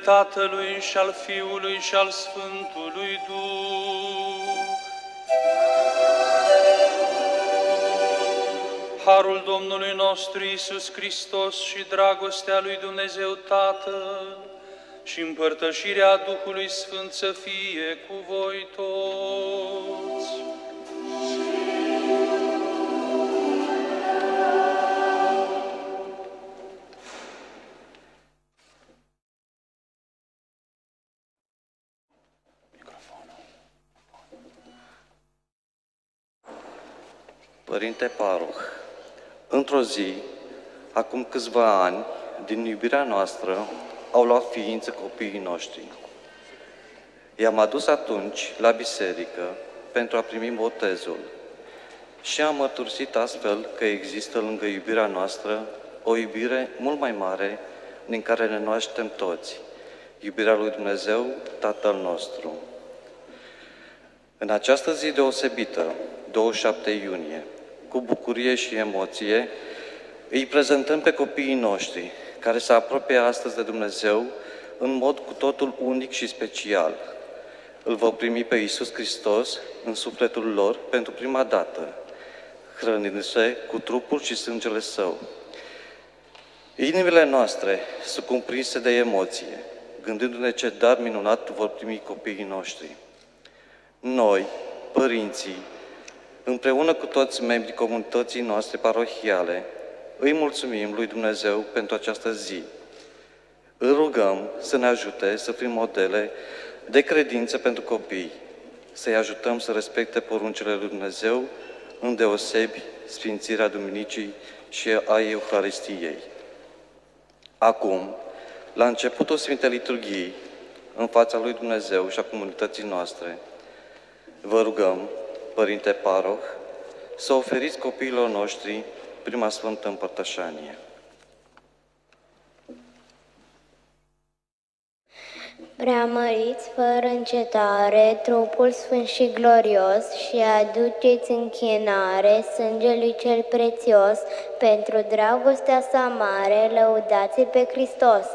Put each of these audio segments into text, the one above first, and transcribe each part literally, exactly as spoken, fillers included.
Tatălui și al Fiului și al Sfântului Duh. Harul Domnului nostru Iisus Hristos și dragostea lui Dumnezeu Tatăl și împărtășirea Duhului Sfânt să fie cu voi toți. Părinte Paroh, într-o zi, acum câțiva ani, din iubirea noastră, au luat ființă copiii noștri. I-am adus atunci la biserică pentru a primi botezul și am mărturisit astfel că există lângă iubirea noastră o iubire mult mai mare din care ne naștem toți, iubirea lui Dumnezeu, Tatăl nostru. În această zi deosebită, douăzeci și șapte iunie, cu bucurie și emoție, îi prezentăm pe copiii noștri, care se apropie astăzi de Dumnezeu în mod cu totul unic și special. Îl vor primi pe Iisus Hristos în sufletul lor pentru prima dată, hrănindu-se cu trupul și sângele Său. Inimile noastre sunt cuprinse de emoție, gândindu-ne ce dar minunat vor primi copiii noștri. Noi, părinții, împreună cu toți membrii comunității noastre parohiale, îi mulțumim lui Dumnezeu pentru această zi. Îl rugăm să ne ajute să fim modele de credință pentru copii, să-i ajutăm să respecte poruncile lui Dumnezeu, îndeosebi Sfințirea Duminicii și a Euharistiei. Acum, la începutul Sfintei Liturghii, în fața lui Dumnezeu și a comunității noastre, vă rugăm, Părinte Paroh, să oferiți copiilor noștri prima Sfântă Împărtășanie. Preamăriți fără încetare trupul sfânt și glorios și aduceți închinare sângelui cel prețios, pentru dragostea sa mare, lăudați-l pe Hristos.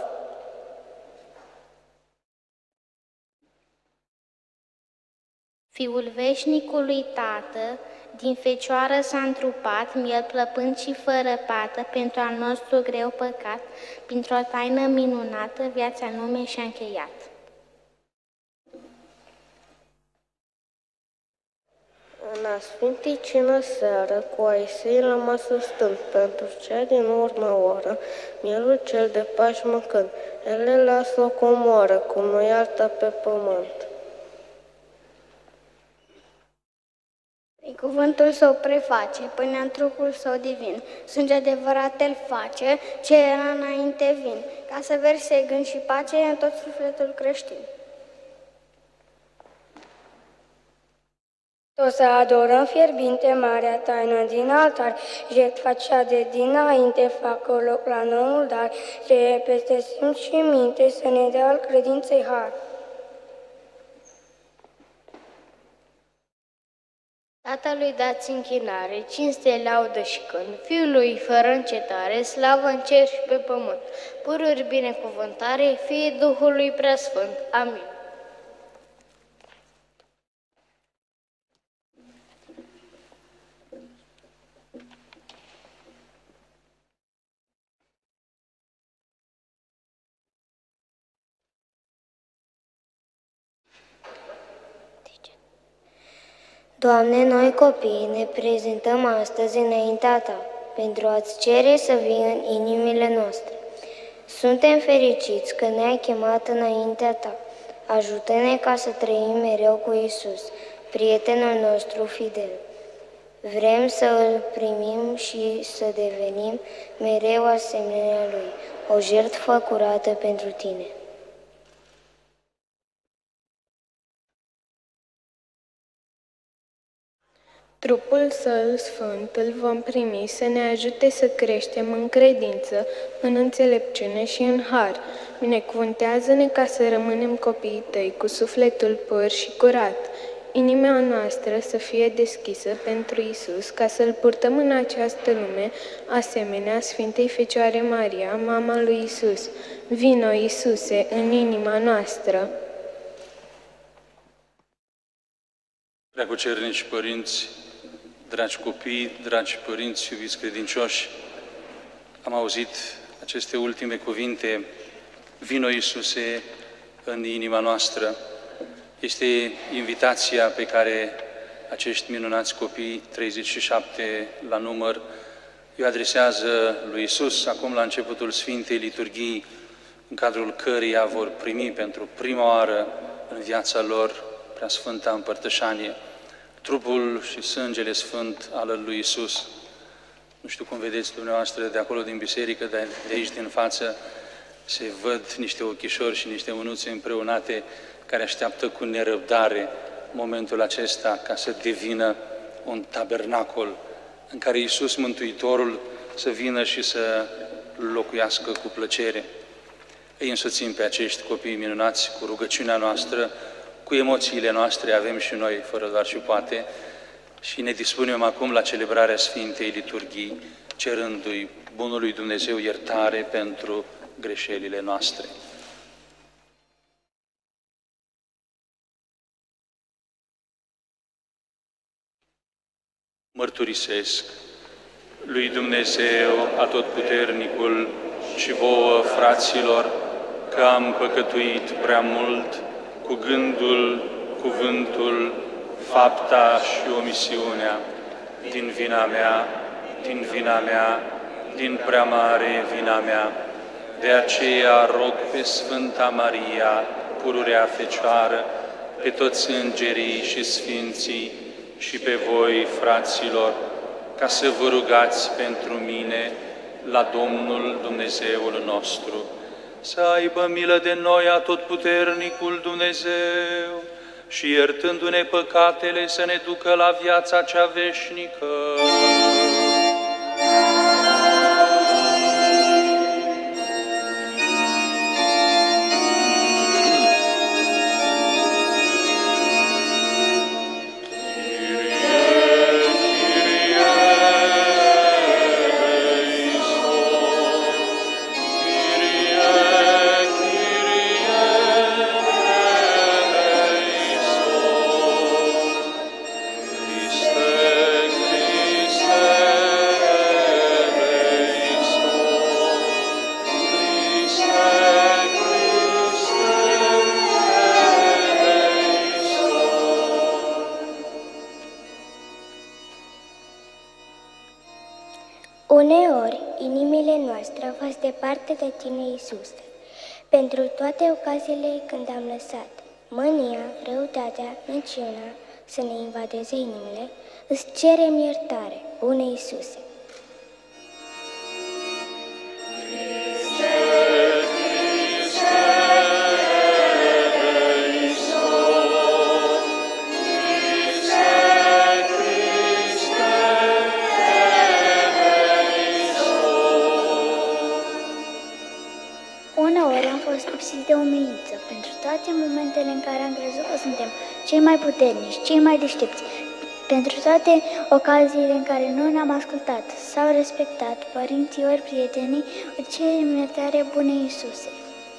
Fiul veșnicului Tată, din Fecioară s-a întrupat, miel plăpând și fără pată, pentru al nostru greu păcat, printr-o taină minunată, viața lume și-a încheiat. În a Sfintei Cină seară, cu ai săi la masă stând, pentru cea din urmă oră, mielul cel de pași mâncând, el le lasă o comoară, cum nu iartă pe pământ. Cuvântul său preface, până în trupul său divin, sânge adevărat el face, ce era înainte vin, ca să verse gând și pace în tot sufletul creștin. O să adorăm fierbinte marea taină din altar, jertfa cea de dinainte, facă loc la noul dar, ce e peste simț și minte, să ne dea al credinței har. Tatălui dați închinare, cinste, laudă și cânt, Fiului fără încetare, slavă în cer și pe pământ, pururi binecuvântare, fie Duhului preasfânt. Amin. Doamne, noi copiii ne prezentăm astăzi înaintea Ta, pentru a-ți cere să vii în inimile noastre. Suntem fericiți că ne-ai chemat înaintea Ta. Ajută-ne ca să trăim mereu cu Iisus, prietenul nostru fidel. Vrem să îl primim și să devenim mereu asemenea Lui, o jertfă curată pentru Tine. Trupul Său Sfânt îl vom primi să ne ajute să creștem în credință, în înțelepciune și în har. Binecuvântează-ne ca să rămânem copiii Tăi cu sufletul pur și curat. inima noastră să fie deschisă pentru Isus, ca să-L purtăm în această lume, asemenea Sfintei Fecioare Maria, Mama lui Isus. Vino, Iisuse, în inima noastră. Preacucernici părinți, dragi copii, dragi părinți, iubiți credincioși, am auzit aceste ultime cuvinte, vino Iisuse în inima noastră. Este invitația pe care acești minunați copii, treizeci și șapte la număr, îi adresează lui Iisus acum la începutul Sfintei Liturghii, în cadrul căreia vor primi pentru prima oară în viața lor Preasfânta Împărtășanie, trupul și sângele sfânt al lui Iisus. Nu știu cum vedeți dumneavoastră de acolo din biserică, dar de aici din față se văd niște ochișori și niște mânuțe împreunate care așteaptă cu nerăbdare momentul acesta ca să devină un tabernacol în care Iisus Mântuitorul să vină și să locuiască cu plăcere. Îi însoțim pe acești copii minunați cu rugăciunea noastră, cu emoțiile noastre, avem și noi, fără doar și poate, și ne dispunem acum la celebrarea Sfintei Liturghii, cerându-i Bunului Dumnezeu iertare pentru greșelile noastre. Mărturisesc lui Dumnezeu Atotputernicul și vouă, fraților, că am păcătuit prea mult cu gândul, cuvântul, fapta și omisiunea, din vina mea, din vina mea, din prea mare vina mea. De aceea rog pe Sfânta Maria, pururea Fecioară, pe toți îngerii și sfinții și pe voi, fraților, ca să vă rugați pentru mine la Domnul Dumnezeul nostru. Să aibă milă de noi Atotputernicul Dumnezeu și iertându-ne păcatele să ne ducă la viața cea veșnică. Uneori, inimile noastre au fost departe de Tine, Iisuse. Pentru toate ocaziile când am lăsat mânia, răutatea, minciuna să ne invadeze inimile, îți cerem iertare, bune Iisuse. de umilință pentru toate momentele în care am crezut că suntem cei mai puternici, cei mai deștepți, pentru toate ocaziile în care nu ne-am ascultat sau respectat părinții ori prietenii, îți cerem iertare, bune Iisuse.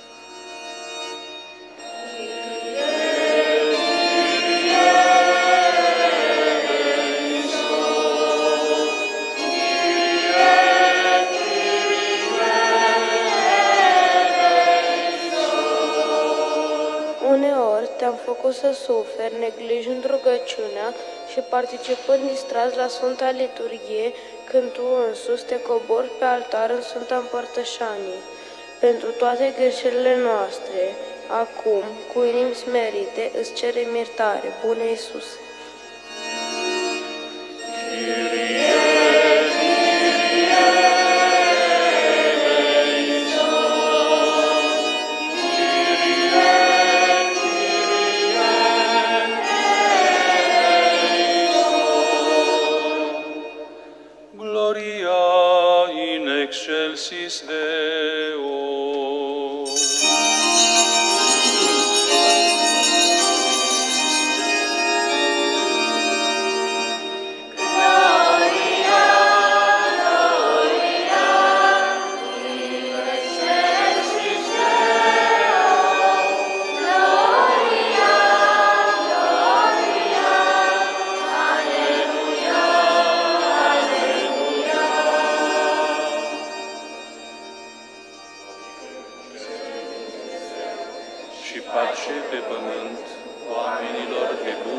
Te-am făcut să suferi, neglijând rugăciunea și participând distras la Sfânta Liturghie, când Tu însuți te cobori pe altar în Sfânta Împărtășanie. Pentru toate greșelile noastre, acum, cu inimi smerite, îți cerem iertare, bune Iisuse. Excelsis Deo.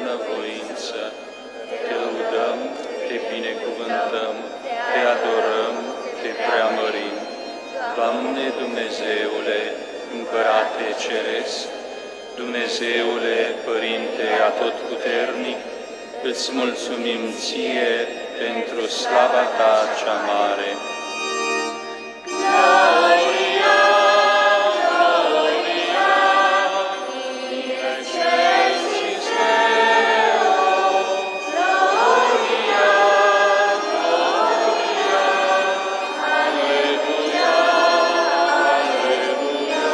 bunăvoință. Te lăudăm, te binecuvântăm, te adorăm, te preamărim. Doamne Dumnezeule, Împărate Ceresc, Dumnezeule, Părinte Atotputernic, îți mulțumim Ție pentru slava Ta cea mare. Gloria, Gloria, in excelsis Deo, Gloria, Gloria, Alleluia, Alleluia.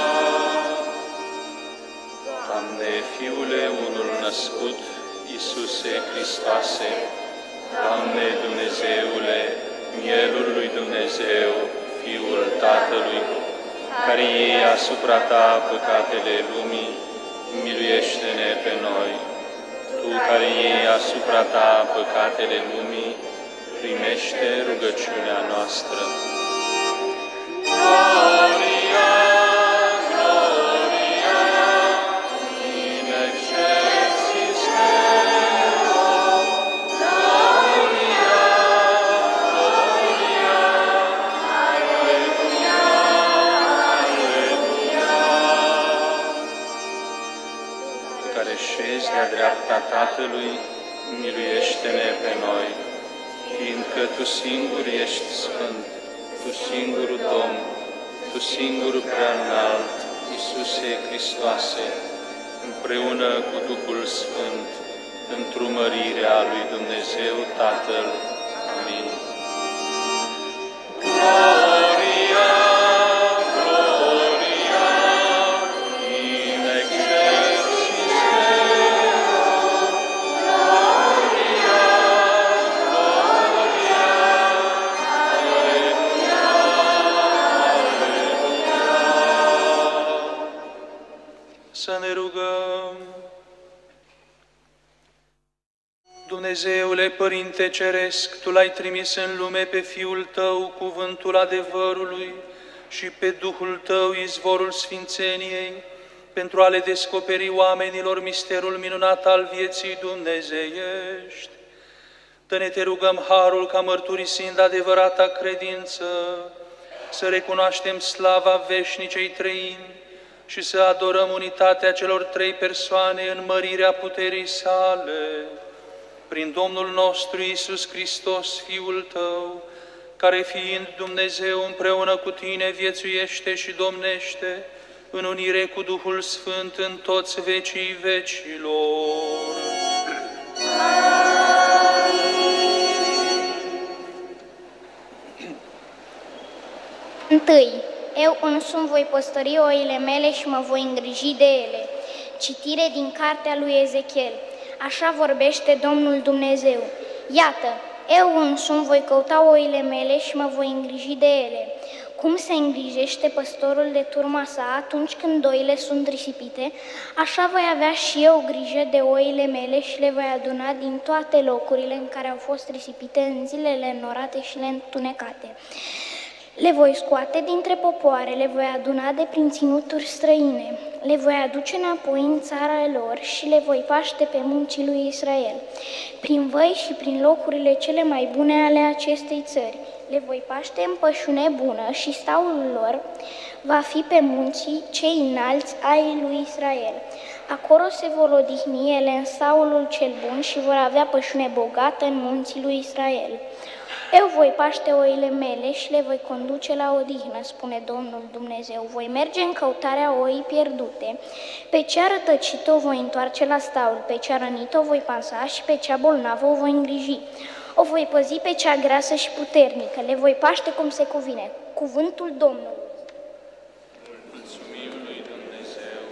Doamne, Fiule unul născut, Iisuse Hristoase, Doamne Dumnezeule, Mielul lui Dumnezeu, Fiul Tatălui, care iei asupra Ta păcatele lumii, miluiește-ne pe noi. Tu care iei asupra Ta păcatele lumii, primește rugăciunea noastră. Gloria, Gloria, in excelsis Deo, Gloria, Gloria, Alleluia, Alleluia. Care șezi de-a dreapta Tatălui, miluiește-ne pe noi, fiindcă Tu singur ești Sfânt, Tu singurul Domn, Tu singurul preaînalt, Iisuse Hristoase, împreună cu Duhul Sfânt, într-o mărirea lui Dumnezeu Tatăl. Amin. Gloria, Gloria, in excelsis Deo, Gloria, Gloria, Alleluia, Alleluia. Să ne rugăm. Dumnezeule Părinte Ceresc, Tu l-ai trimis în lume pe Fiul Tău, cuvântul adevărului, și pe Duhul Tău, izvorul sfințeniei, pentru a le descoperi oamenilor misterul minunat al vieții dumnezeiești. Dă-ne, te rugăm, harul ca mărturisind adevărata credință, să recunoaștem slava veșnicei trăini și să adorăm unitatea celor trei persoane în mărirea puterii sale. Prin Domnul nostru Iisus Hristos, Fiul Tău, care fiind Dumnezeu împreună cu Tine viețuiește și domnește în unire cu Duhul Sfânt în toți vecii vecilor. Întâi, eu însumi voi păstori oile mele și mă voi îngriji de ele. Citire din cartea lui Ezechiel. Așa vorbește Domnul Dumnezeu. Iată, eu însumi voi căuta oile mele și mă voi îngriji de ele. Cum se îngrijește păstorul de turma sa atunci când oile sunt risipite, așa voi avea și eu grijă de oile mele și le voi aduna din toate locurile în care au fost risipite în zilele înnorate și le întunecate. Le voi scoate dintre popoare, le voi aduna de prin ținuturi străine, le voi aduce înapoi în țara lor și le voi paște pe munții lui Israel, prin văi și prin locurile cele mai bune ale acestei țări. Le voi paște în pășune bună și staul lor va fi pe munții cei înalți ai lui Israel. Acolo se vor odihni ele în staulul cel bun și vor avea pășune bogată în munții lui Israel. Eu voi paște oile mele și le voi conduce la odihnă, spune Domnul Dumnezeu. Voi merge în căutarea oii pierdute. Pe cea rătăcită o voi întoarce la staul, pe cea rănită o voi pansa și pe cea bolnavă o voi îngriji. O voi păzi pe cea grasă și puternică, le voi paște cum se cuvine. Cuvântul Domnului. Mulțumim lui Dumnezeu.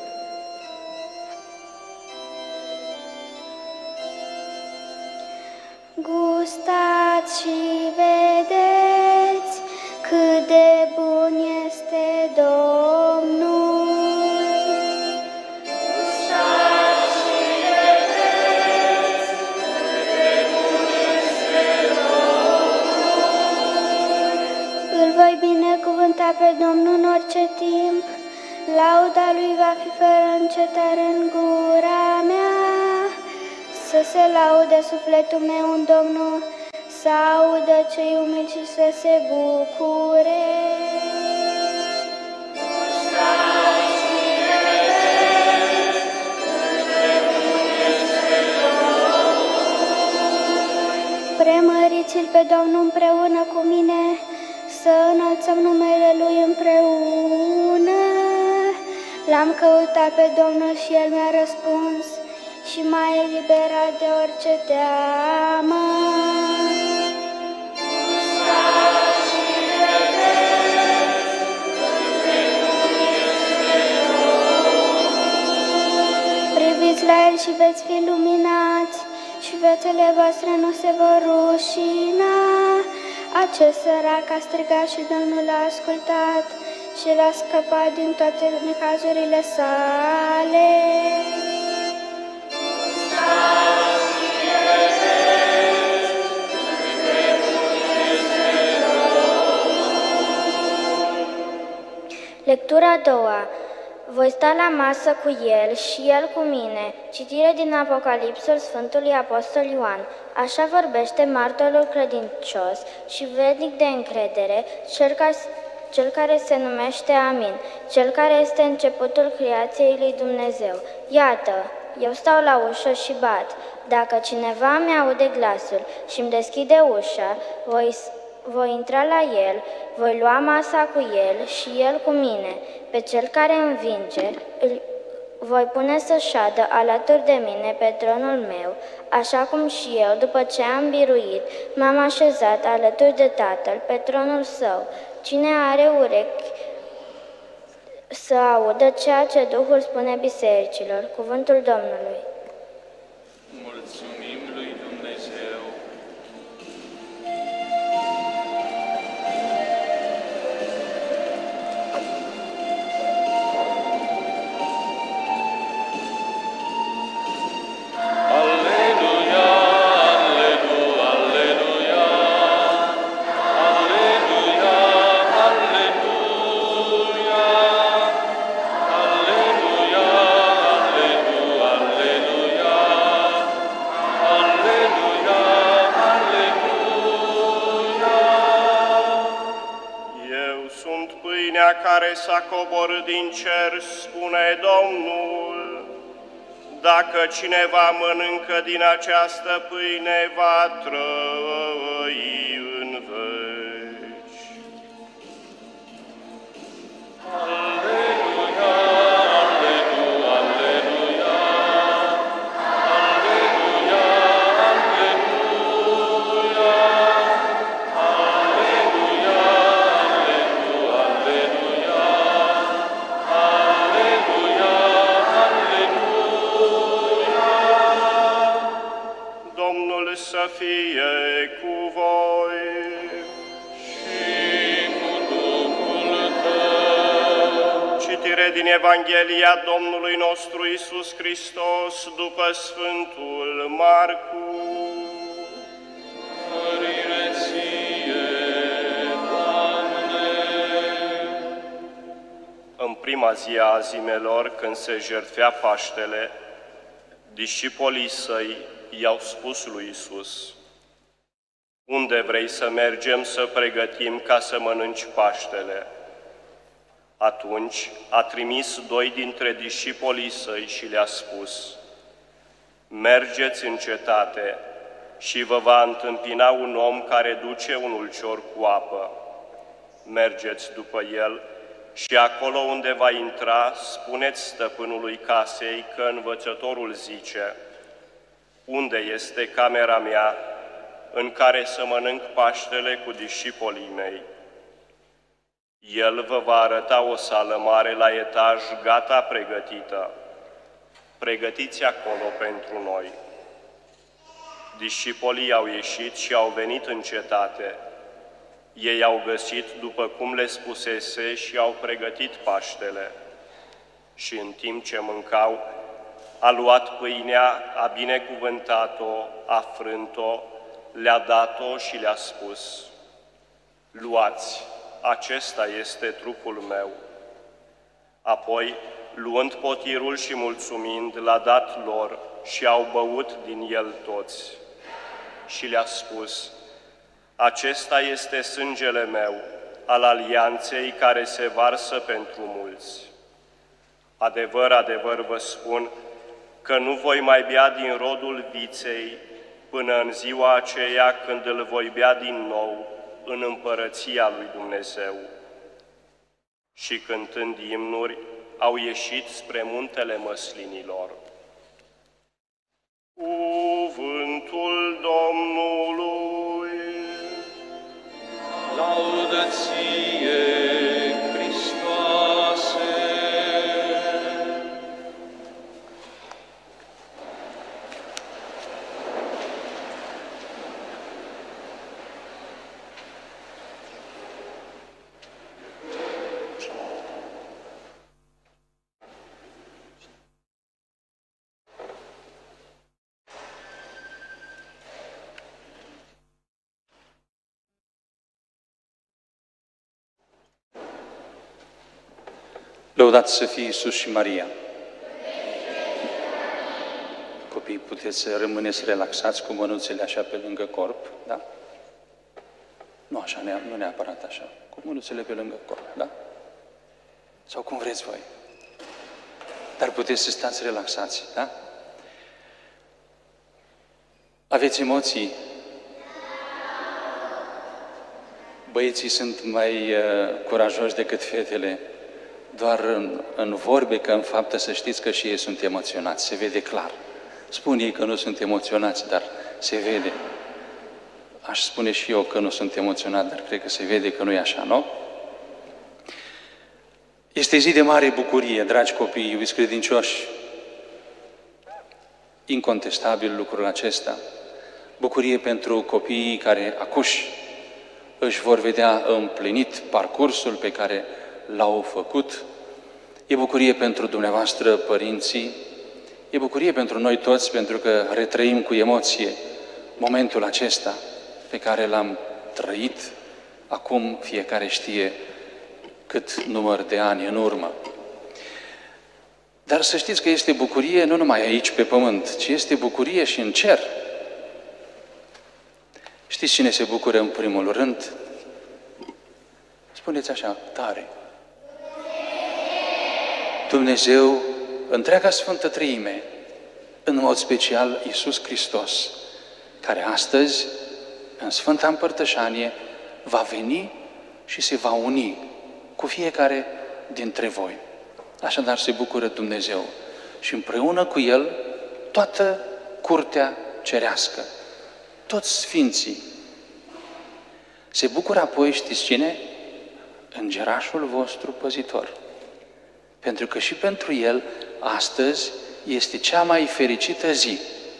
Gustați și vedeți cât de bun este Domnul. Gustați și vedeți cât de bun este Domnul. Îl voi binecuvânta pe Domnul în orice timp, lauda lui va fi fără încetare în gura mea. să laude sufletul meu în Domnul, să audă cei umili și să se bucure. Premăriți-l pe Domnul împreună cu mine, să înălțăm numele Lui împreună. L-am căutat pe Domnul și El mi-a răspuns și m-a eliberat de orice teamă. Priviți la El și veți fi luminați și fețele voastre nu se vor rușina. Acest sărac a strigat și Domnul l-a ascultat și l-a scăpat din toate necazurile sale. Lectura a doua. Voi sta la masă cu El și El cu mine. Citire din Apocalipsul Sfântului Apostol Ioan. Așa vorbește martorul credincios și vrednic de încredere, cel care, cel care se numește Amin, cel care este începutul creației lui Dumnezeu. Iată, eu stau la ușă și bat. Dacă cineva mi-aude glasul și îmi deschide ușa, voi Voi intra la El, voi lua masa cu El și El cu mine. Pe cel care învinge, îl voi pune să șadă alături de mine pe tronul meu, așa cum și eu, după ce am biruit, m-am așezat alături de Tatăl pe tronul Său. Cine are urechi să audă ceea ce Duhul spune bisericilor. Cuvântul Domnului. Mulțumim lui Dumnezeu. Care s-a coborât din cer, spune Domnul, dacă cineva mănâncă din această pâine, va trăi în veci. Aleluia, aleluia, aleluia, aleluia, aleluia, să fie cu voi și cu Duhul tău. Citire din Evanghelia Domnului nostru Iisus Hristos după Sfântul Marcu. Mărire ție, Doamne! În prima zi a zimelor, când se jertfea Paștele, discipolii Săi i-au spus lui Iisus: unde vrei să mergem să pregătim ca să mănânci Paștele? Atunci a trimis doi dintre discipolii Săi și le-a spus: mergeți în cetate și vă va întâmpina un om care duce un ulcior cu apă. Mergeți după el și acolo unde va intra, spuneți stăpânului casei că învățătorul zice: unde este camera mea în care să mănânc Paștele cu discipolii mei? El vă va arăta o sală mare la etaj, gata pregătită. Pregătiți acolo pentru noi. Discipolii au ieșit și au venit în cetate. Ei au găsit după cum le spusese și au pregătit Paștele. Și în timp ce mâncau, a luat pâinea, a binecuvântat-o, a frânt-o, le-a dat-o și le-a spus: luați, acesta este trupul meu. Apoi luând potirul și mulțumind, l-a dat lor și au băut din el toți. Și le-a spus: acesta este sângele meu, al alianței care se varsă pentru mulți. Adevăr, adevăr vă spun că nu voi mai bea din rodul viței până în ziua aceea când îl voi bea din nou în împărăția lui Dumnezeu. Și cântând imnuri, au ieșit spre muntele măslinilor. Cuvântul Domnului. Laudă ție, Hristoase! Lăudați să fie Iisus și Maria! Copii, puteți să rămâneți relaxați cu mânuțele așa pe lângă corp, da? Nu așa, nu neapărat așa, cu mânuțele pe lângă corp, da? Sau cum vreți voi. Dar puteți să stați relaxați, da? Aveți emoții? Băieții sunt mai uh, curajoși decât fetele. Doar în, în vorbe, că în faptă să știți că și ei sunt emoționați, se vede clar. Spun ei că nu sunt emoționați, dar se vede. Aș spune și eu că nu sunt emoționat, dar cred că se vede că nu e așa, nu? Este zi de mare bucurie, dragi copii, iubiți credincioși. Incontestabil lucrul acesta. Bucurie pentru copiii care acuși își vor vedea împlinit parcursul pe care l-au făcut. E bucurie pentru dumneavoastră, părinții, e bucurie pentru noi toți, pentru că retrăim cu emoție momentul acesta pe care l-am trăit. Acum fiecare știe cât număr de ani în urmă. Dar să știți că este bucurie nu numai aici pe pământ, ci este bucurie și în cer. Știți cine se bucură în primul rând? Spuneți așa, tare. Dumnezeu, întreaga Sfântă Treime, în mod special Iisus Hristos, care astăzi, în Sfânta Împărtășanie, va veni și se va uni cu fiecare dintre voi. Așadar se bucură Dumnezeu și împreună cu El toată curtea cerească, toți sfinții. Se bucură apoi, știți cine? Îngerașul vostru păzitor. Pentru că și pentru el, astăzi, este cea mai fericită zi,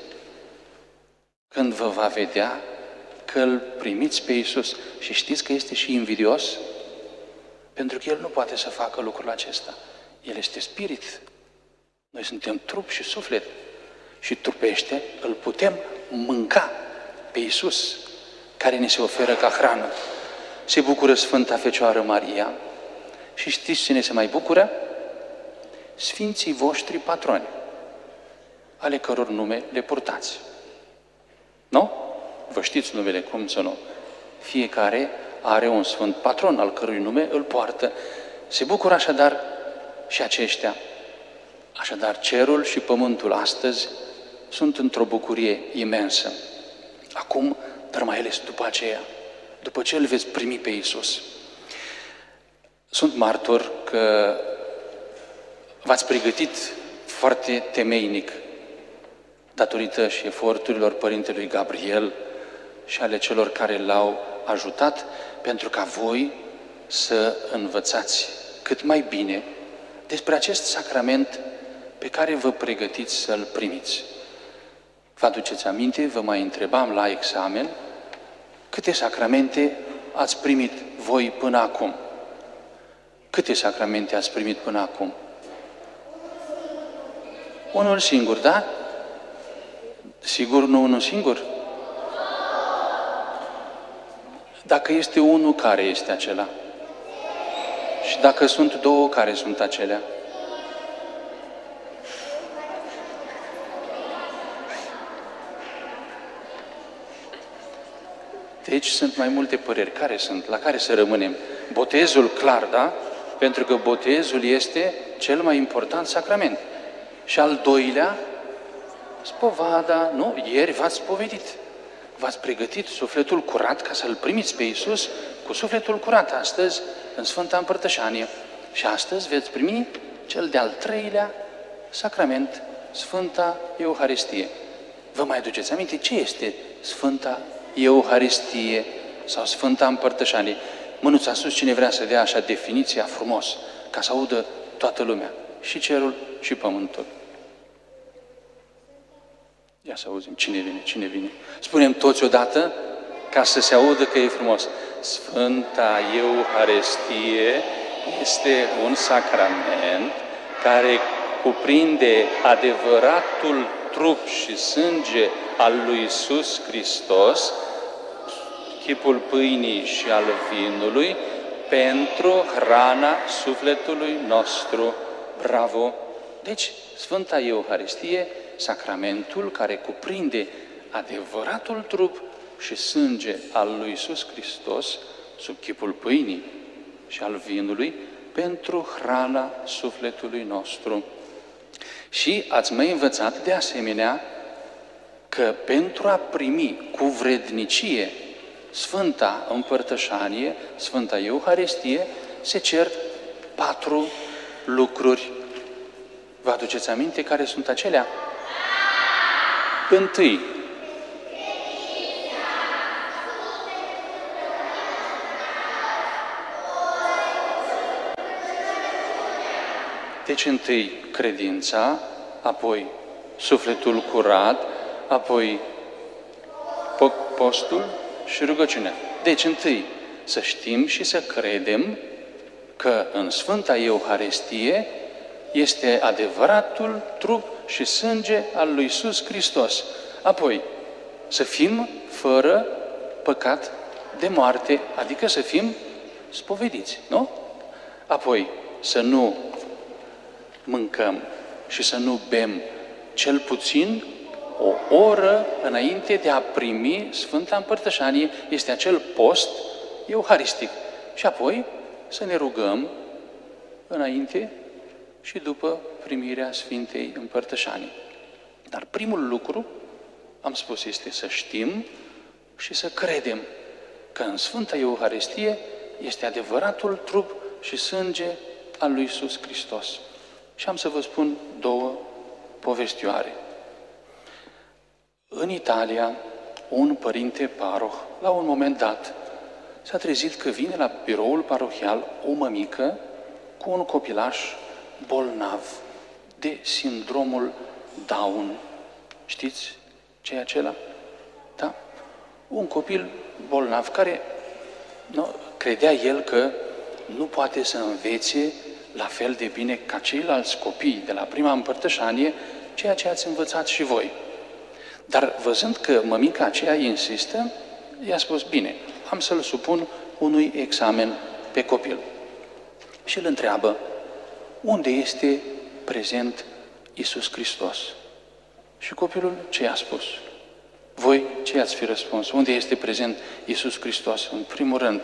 când vă va vedea că îl primiți pe Iisus. Și știți că este și invidios? Pentru că el nu poate să facă lucrul acesta. El este spirit. Noi suntem trup și suflet. Și trupește, îl putem mânca pe Iisus, care ne se oferă ca hrană. Se bucură Sfânta Fecioară Maria. Și știți cine se mai bucură? Sfinții voștri patroni, ale căror nume le purtați. Nu? Vă știți numele, cum să nu? Fiecare are un sfânt patron, al cărui nume îl poartă. Se bucură așadar și aceștia. Așadar, cerul și pământul astăzi sunt într-o bucurie imensă. Acum, dar mai ales după aceea, după ce îl veți primi pe Iisus. Sunt martor că v-ați pregătit foarte temeinic, datorită și eforturilor Părintelui Gabriel și ale celor care l-au ajutat, pentru ca voi să învățați cât mai bine despre acest sacrament pe care vă pregătiți să-l primiți. Vă aduceți aminte, vă mai întrebam la examen, câte sacramente ați primit voi până acum? Câte sacramente ați primit până acum? Unul singur, da? Sigur nu unul singur? Dacă este unul, care este acela? Și dacă sunt două, care sunt acelea? Deci sunt mai multe păreri. Care sunt? La care să rămânem? Botezul, clar, da? Pentru că botezul este cel mai important sacrament. Și al doilea, spovada, nu? Ieri v-ați spovedit. V-ați pregătit sufletul curat ca să-L primiți pe Iisus cu sufletul curat astăzi în Sfânta Împărtășanie. Și astăzi veți primi cel de-al treilea sacrament, Sfânta Euharistie. Vă mai aduceți aminte ce este Sfânta Euharistie sau Sfânta Împărtășanie? Mânuța sus cine vrea să dea așa definiția frumos, ca să audă toată lumea, și cerul și pământul. Ia să auzim cine vine, cine vine. Spunem toți odată ca să se audă că e frumos. Sfânta Euharistie este un sacrament care cuprinde adevăratul trup și sânge al lui Iisus Hristos, chipul pâinii și al vinului, pentru hrana sufletului nostru. Bravo! Deci, Sfânta Euharistie, sacramentul care cuprinde adevăratul trup și sânge al lui Iisus Hristos, sub chipul pâinii și al vinului, pentru hrana sufletului nostru. Și ați mai învățat de asemenea că pentru a primi cu vrednicie Sfânta Împărtășanie, Sfânta Euharistie, se cer patru lucruri. Vă aduceți aminte care sunt acelea? Întâi, deci întâi credința, apoi sufletul curat, apoi postul și rugăciunea. Deci întâi să știm și să credem că în Sfânta Euharistie este adevăratul trup și sânge al lui Iisus Hristos. Apoi să fim fără păcat de moarte, adică să fim spovediți, nu? Apoi să nu mâncăm și să nu bem cel puțin o oră înainte de a primi Sfânta Împărtășanie, este acel post euharistic. Și apoi să ne rugăm înainte și după primirea Sfintei Împărtășanii. Dar primul lucru, am spus, este să știm și să credem că în Sfânta Euharistie este adevăratul trup și sânge al lui Iisus Hristos. Și am să vă spun două povestioare. În Italia, un părinte paroh, la un moment dat, s-a trezit că vine la biroul parohial o mămică cu un copilaș bolnav de sindromul Down. Știți ce e acela? Da? Un copil bolnav care nu, credea el că nu poate să învețe la fel de bine ca ceilalți copii de la prima împărtășanie, ceea ce ați învățat și voi. Dar văzând că mămica aceea insistă, i-a spus, bine, am să-l supun unui examen pe copil. Și îl întreabă, unde este prezent Iisus Hristos? Și copilul ce i-a spus? Voi ce ați fi răspuns? Unde este prezent Iisus Hristos? În primul rând,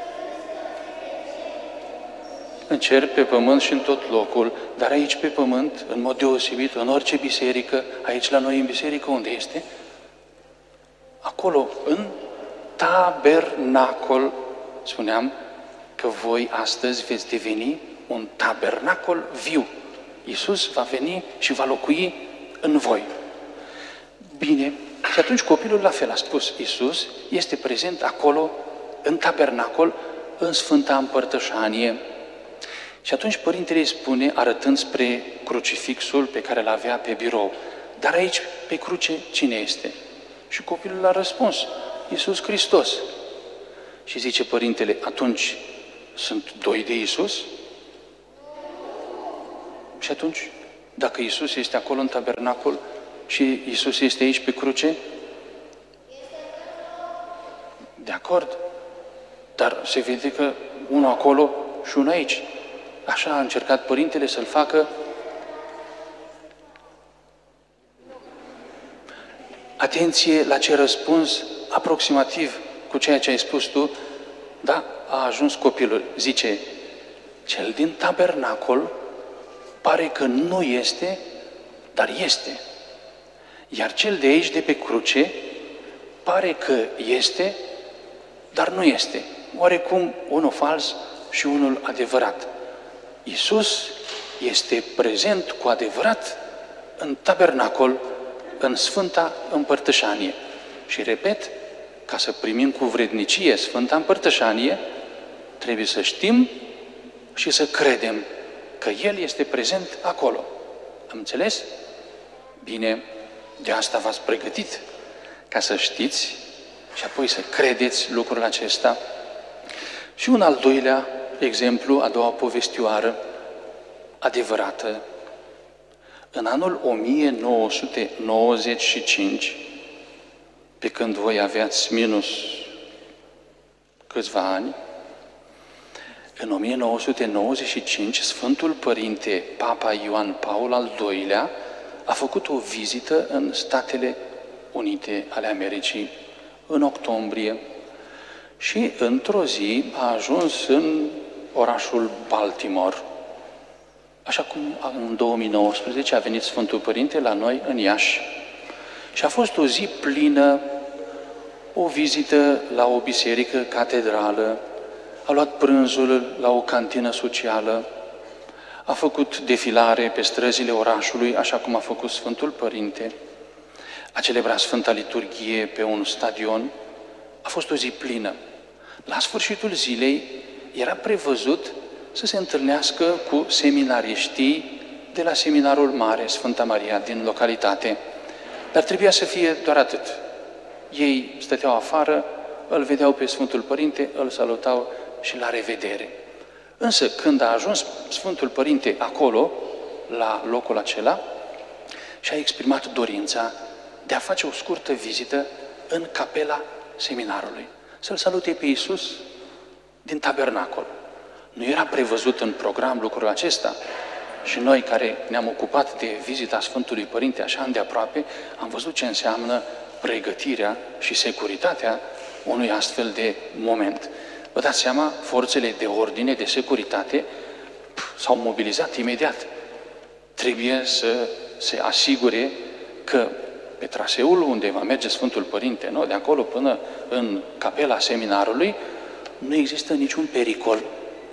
în cer, pe pământ și în tot locul, dar aici pe pământ, în mod deosebit, în orice biserică, aici la noi în biserică, unde este? Acolo, în tabernacol, spuneam că voi astăzi veți deveni un tabernacol viu. Iisus va veni și va locui în voi. Bine, și atunci copilul la fel a spus, Iisus este prezent acolo, în tabernacol, în Sfânta Împărtășanie. Și atunci părintele îi spune, arătând spre crucifixul pe care l avea pe birou, dar aici, pe cruce, cine este? Și copilul a răspuns, Iisus Hristos. Și zice părintele, atunci sunt doi de Iisus? Și atunci, dacă Iisus este acolo în tabernacol și Iisus este aici pe cruce? De acord, dar se vede că unul acolo și unul aici. Așa a încercat părintele să-l facă. Atenție la ce răspuns aproximativ cu ceea ce ai spus tu, da, a ajuns copilul. Zice, cel din tabernacol pare că nu este, dar este. Iar cel de aici, de pe cruce, pare că este, dar nu este. Oarecum unul fals și unul adevărat. Iisus este prezent cu adevărat în tabernacol, în Sfânta Împărtășanie. Și repet, ca să primim cu vrednicie Sfânta Împărtășanie, trebuie să știm și să credem că El este prezent acolo. Am înțeles? Bine, de asta v-ați pregătit, ca să știți și apoi să credeți lucrul acesta. Și un al doilea exemplu, a doua povestioară adevărată. În anul o mie nouă sute nouăzeci și cinci, pe când voi aveați minus câțiva ani, în o mie nouă sute nouăzeci și cinci, Sfântul Părinte Papa Ioan Paul al doilea a făcut o vizită în Statele Unite ale Americii, în octombrie, și într-o zi a ajuns în orașul Baltimore. Așa cum în două mii nouăsprezece a venit Sfântul Părinte la noi în Iași. Și a fost o zi plină, o vizită la o biserică catedrală, a luat prânzul la o cantină socială, a făcut defilare pe străzile orașului, așa cum a făcut Sfântul Părinte, a celebrat Sfânta Liturghie pe un stadion. A fost o zi plină. La sfârșitul zilei era prevăzut să se întâlnească cu seminariștii de la Seminarul Mare Sfânta Maria din localitate. Dar trebuia să fie doar atât. Ei stăteau afară, îl vedeau pe Sfântul Părinte, îl salutau și la revedere. Însă, când a ajuns Sfântul Părinte acolo, la locul acela, și-a exprimat dorința de a face o scurtă vizită în capela seminarului, să-L salute pe Iisus din tabernacol. Nu era prevăzut în program lucrul acesta și noi care ne-am ocupat de vizita Sfântului Părinte așa îndeaproape, am văzut ce înseamnă pregătirea și securitatea unui astfel de moment. Vă dați seama, forțele de ordine, de securitate s-au mobilizat imediat. Trebuie să se asigure că pe traseul unde va merge Sfântul Părinte, nu? De acolo până în capela seminarului, nu există niciun pericol.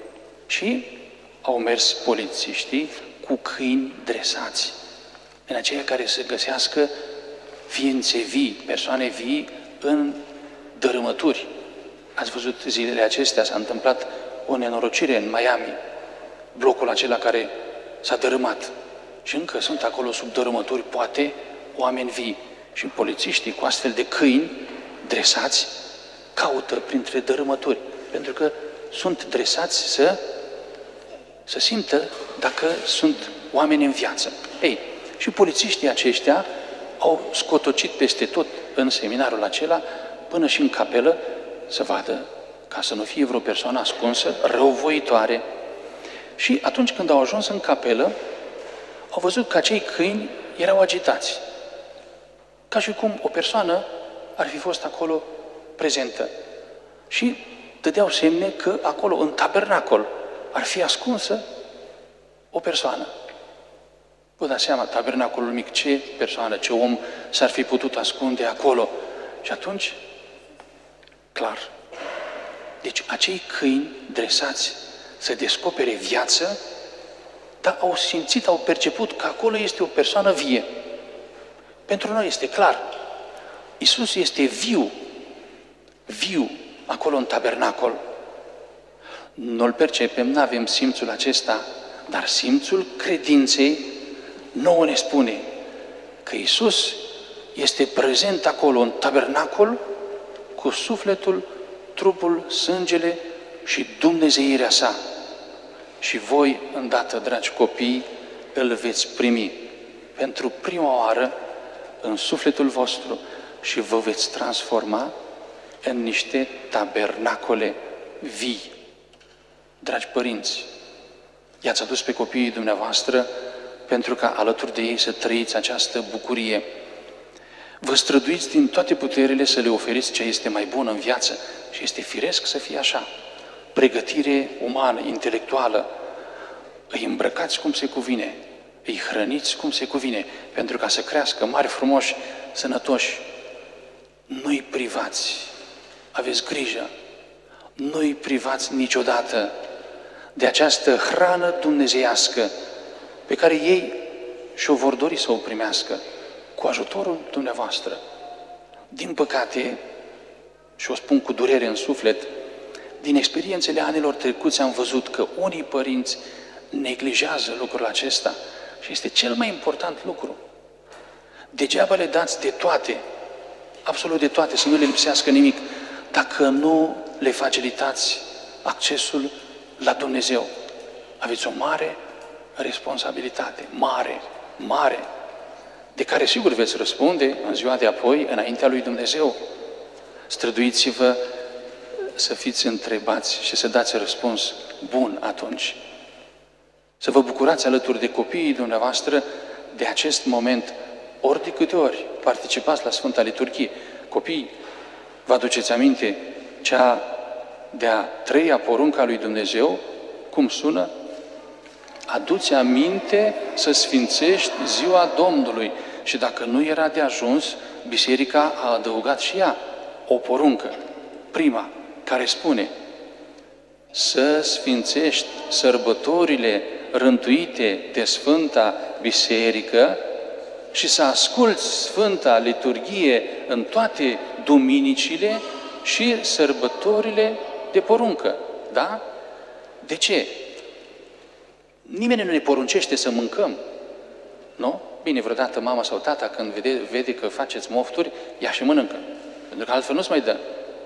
Și au mers polițiștii cu câini dresați, în aceia care să găsească ființe vii, persoane vii în dărâmături. Ați văzut zilele acestea, s-a întâmplat o nenorocire în Miami, blocul acela care s-a dărâmat. Și încă sunt acolo sub dărâmături, poate, oameni vii. Și polițiștii cu astfel de câini dresați caută printre dărâmături, pentru că sunt dresați să, să simtă dacă sunt oameni în viață. Ei, și polițiștii aceștia au scotocit peste tot în seminarul acela, până și în capelă, să vadă, ca să nu fie vreo persoană ascunsă, răuvoitoare. Și atunci când au ajuns în capelă, au văzut că acei câini erau agitați. Ca și cum o persoană ar fi fost acolo prezentă. Și dădeau semne că acolo, în tabernacol, ar fi ascunsă o persoană. Vă dați seama, tabernacolul mic, ce persoană, ce om s-ar fi putut ascunde acolo? Și atunci, clar, deci acei câini dresați să descopere viață, dar au simțit, au perceput că acolo este o persoană vie. Pentru noi este clar, Iisus este viu, viu, acolo în tabernacol. Nu-L percepem, nu avem simțul acesta, dar simțul credinței nouă ne spune că Iisus este prezent acolo în tabernacol cu sufletul, trupul, sângele și dumnezeirea sa. Și voi, îndată, dragi copii, îl veți primi pentru prima oară în sufletul vostru și vă veți transforma în niște tabernacole vii. Dragi părinți, i-ați adus pe copiii dumneavoastră pentru ca alături de ei să trăiți această bucurie. Vă străduiți din toate puterile să le oferiți ce este mai bun în viață și este firesc să fie așa. Pregătire umană, intelectuală, îi îmbrăcați cum se cuvine, îi hrăniți cum se cuvine, pentru ca să crească mari, frumoși, sănătoși. Nu-i privați, aveți grijă, nu-i privați niciodată de această hrană dumnezeiască pe care ei și-o vor dori să o primească cu ajutorul dumneavoastră. Din păcate, și o spun cu durere în suflet, din experiențele anilor trecuți am văzut că unii părinți neglijează lucrul acesta și este cel mai important lucru. Degeaba le dați de toate, absolut de toate, să nu le lipsească nimic, dacă nu le facilitați accesul la Dumnezeu. Aveți o mare responsabilitate, mare, mare, de care sigur veți răspunde în ziua de apoi, înaintea lui Dumnezeu. Străduiți-vă să fiți întrebați și să dați răspuns bun atunci. Să vă bucurați alături de copiii dumneavoastră de acest moment, ori de câte ori participați la Sfânta Liturghie. Copiii, vă aduceți aminte cea de-a treia porunca lui Dumnezeu, cum sună? Adu-ți aminte să sfințești ziua Domnului. Și dacă nu era de ajuns, biserica a adăugat și ea o poruncă, prima, care spune să sfințești sărbătorile rântuite de Sfânta Biserică și să asculți Sfânta Liturghie în toate duminicile și sărbătorile de poruncă. Da? De ce? Nimeni nu ne poruncește să mâncăm, nu? Bine, vreodată mama sau tata, când vede, vede că faceți mofturi, ia și mănâncă. Pentru că altfel nu-ți mai dă.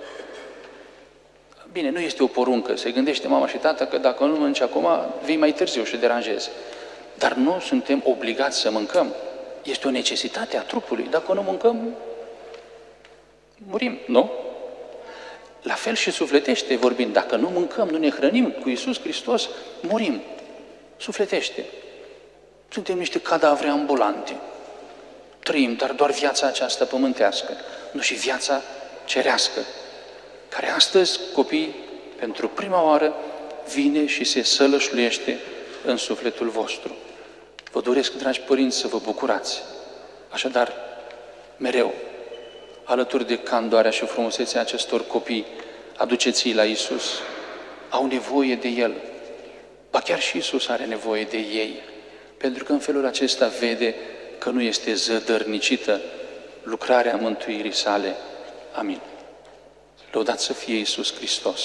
Bine, nu este o poruncă. Se gândește mama și tata că dacă nu mănânci acum, vii mai târziu și deranjezi. Dar nu suntem obligați să mâncăm. Este o necesitate a trupului. Dacă nu mâncăm, murim, nu? La fel și sufletește vorbind. Dacă nu mâncăm, nu ne hrănim cu Iisus Hristos, murim. Sufletește. Suntem niște cadavre ambulante. Trăim, dar doar viața aceasta pământească, nu și viața cerească, care astăzi, copii, pentru prima oară, vine și se sălășluiește în sufletul vostru. Vă doresc, dragi părinți, să vă bucurați. Așadar, mereu, alături de candoarea și frumusețea acestor copii, aduceți-i la Iisus. Au nevoie de El. Ba chiar și Iisus are nevoie de ei. Pentru că în felul acesta vede că nu este zădărnicită lucrarea mântuirii sale. Amin. Lăudat să fie Iisus Hristos!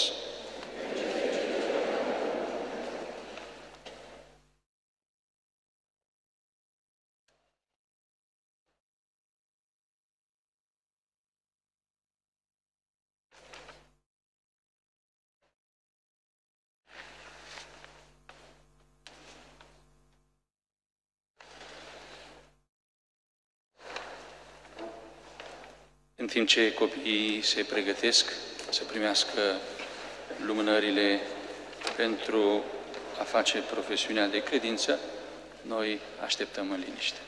În timp ce copiii se pregătesc să primească lumânările pentru a face profesiunea de credință, noi așteptăm în liniște.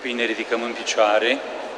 Copii, ne ridicăm în picioare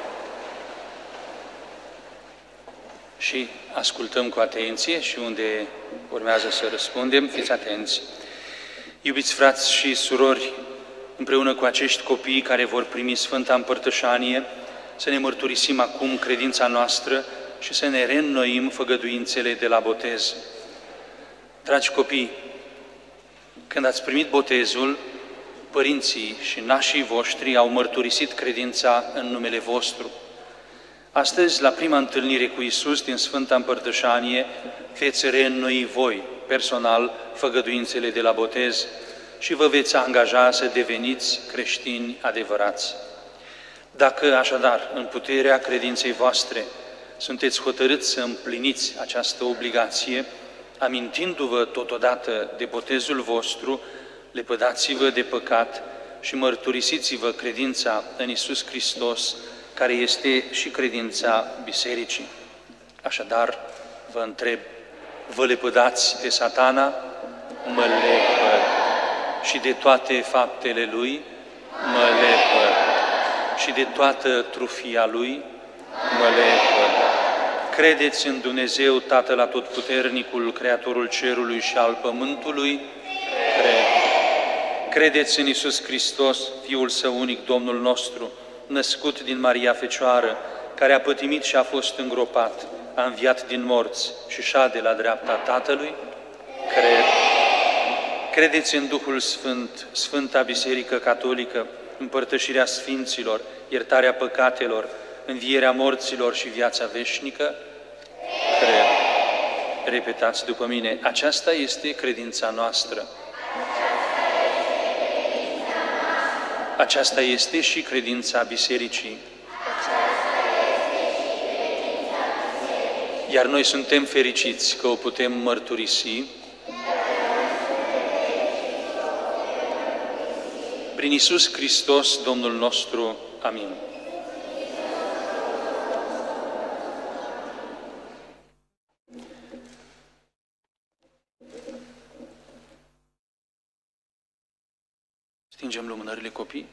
și ascultăm cu atenție și unde urmează să răspundem, fiți atenți. Iubiți frați și surori, împreună cu acești copii care vor primi Sfânta Împărtășanie, să ne mărturisim acum credința noastră și să ne reînnoim făgăduințele de la botez. Dragi copii, când ați primit botezul, părinții și nașii voștri au mărturisit credința în numele vostru. Astăzi, la prima întâlnire cu Iisus din Sfânta Împărtășanie, veți reînnoi voi, personal, făgăduințele de la botez și vă veți angaja să deveniți creștini adevărați. Dacă, așadar, în puterea credinței voastre, sunteți hotărâți să împliniți această obligație, amintindu-vă totodată de botezul vostru, lepădați-vă de păcat și mărturisiți-vă credința în Iisus Hristos, care este și credința Bisericii. Așadar, vă întreb, vă lepădați de Satana? Mă lepăd. Și de toate faptele lui? Mă lepăd. Și de toată trufia lui? Mă lepăd. Credeți în Dumnezeu, Tatăl Atotputernicul, Creatorul cerului și al pământului? Cred. Credeți în Iisus Hristos, Fiul Său unic, Domnul nostru, născut din Maria Fecioară, care a pătimit și a fost îngropat, a înviat din morți și șade la dreapta Tatălui? Cred. Credeți în Duhul Sfânt, Sfânta Biserică Catolică, împărtășirea Sfinților, iertarea păcatelor, învierea morților și viața veșnică? Cred. Repetați după mine, aceasta este credința noastră. Aceasta este și credința Bisericii. Iar noi suntem fericiți că o putem mărturisi prin Iisus Hristos, Domnul nostru. Amin. Stingem lumânările, copii.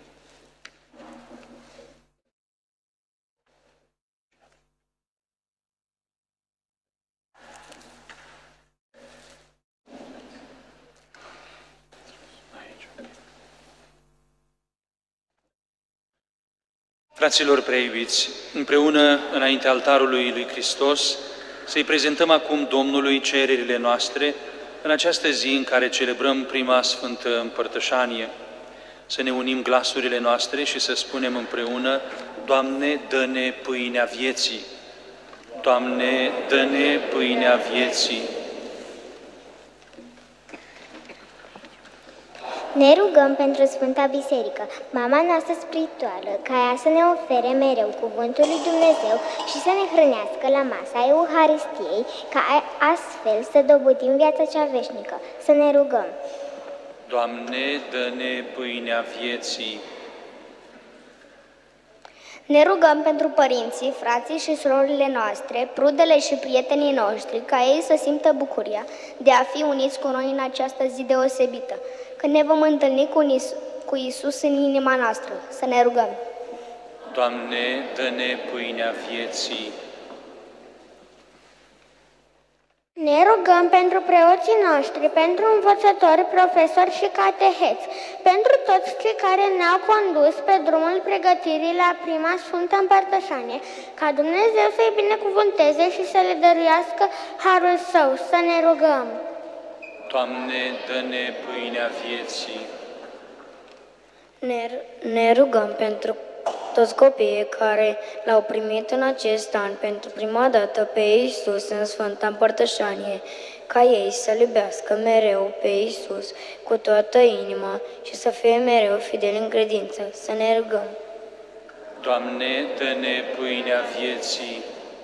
Fraților preiubiți, împreună înaintea altarului lui Hristos, să-i prezentăm acum Domnului cererile noastre în această zi în care celebrăm prima Sfântă Împărtășanie. Să ne unim glasurile noastre și să spunem împreună: Doamne, dă-ne pâinea vieții! Doamne, dă-ne pâinea vieții! Ne rugăm pentru Sfânta Biserică, mama noastră spirituală, ca ea să ne ofere mereu cuvântul lui Dumnezeu și să ne hrănească la masa Euharistiei, ca astfel să dobodim viața cea veșnică. Să ne rugăm. Doamne, dă-ne pâinea vieții! Ne rugăm pentru părinții, frații și surorile noastre, prudele și prietenii noștri, ca ei să simtă bucuria de a fi uniți cu noi în această zi deosebită, când ne vom întâlni cu Iisus, cu Iisus în inima noastră. Să ne rugăm. Doamne, dă-ne pâinea vieții! Ne rugăm pentru preoții noștri, pentru învățători, profesori și cateheți, pentru toți cei care ne-au condus pe drumul pregătirii la prima Sfântă Împărtășanie, ca Dumnezeu să-i binecuvânteze și să le dăruiască harul Său. Să ne rugăm. Doamne, dă-ne pâinea vieții! Ne, ne rugăm pentru toți copiii care l-au primit în acest an pentru prima dată pe Iisus în Sfânta Împărtășanie, ca ei să-L iubească mereu pe Iisus cu toată inima și să fie mereu fideli în credință. Să ne rugăm. Doamne, dă-ne pâinea vieții!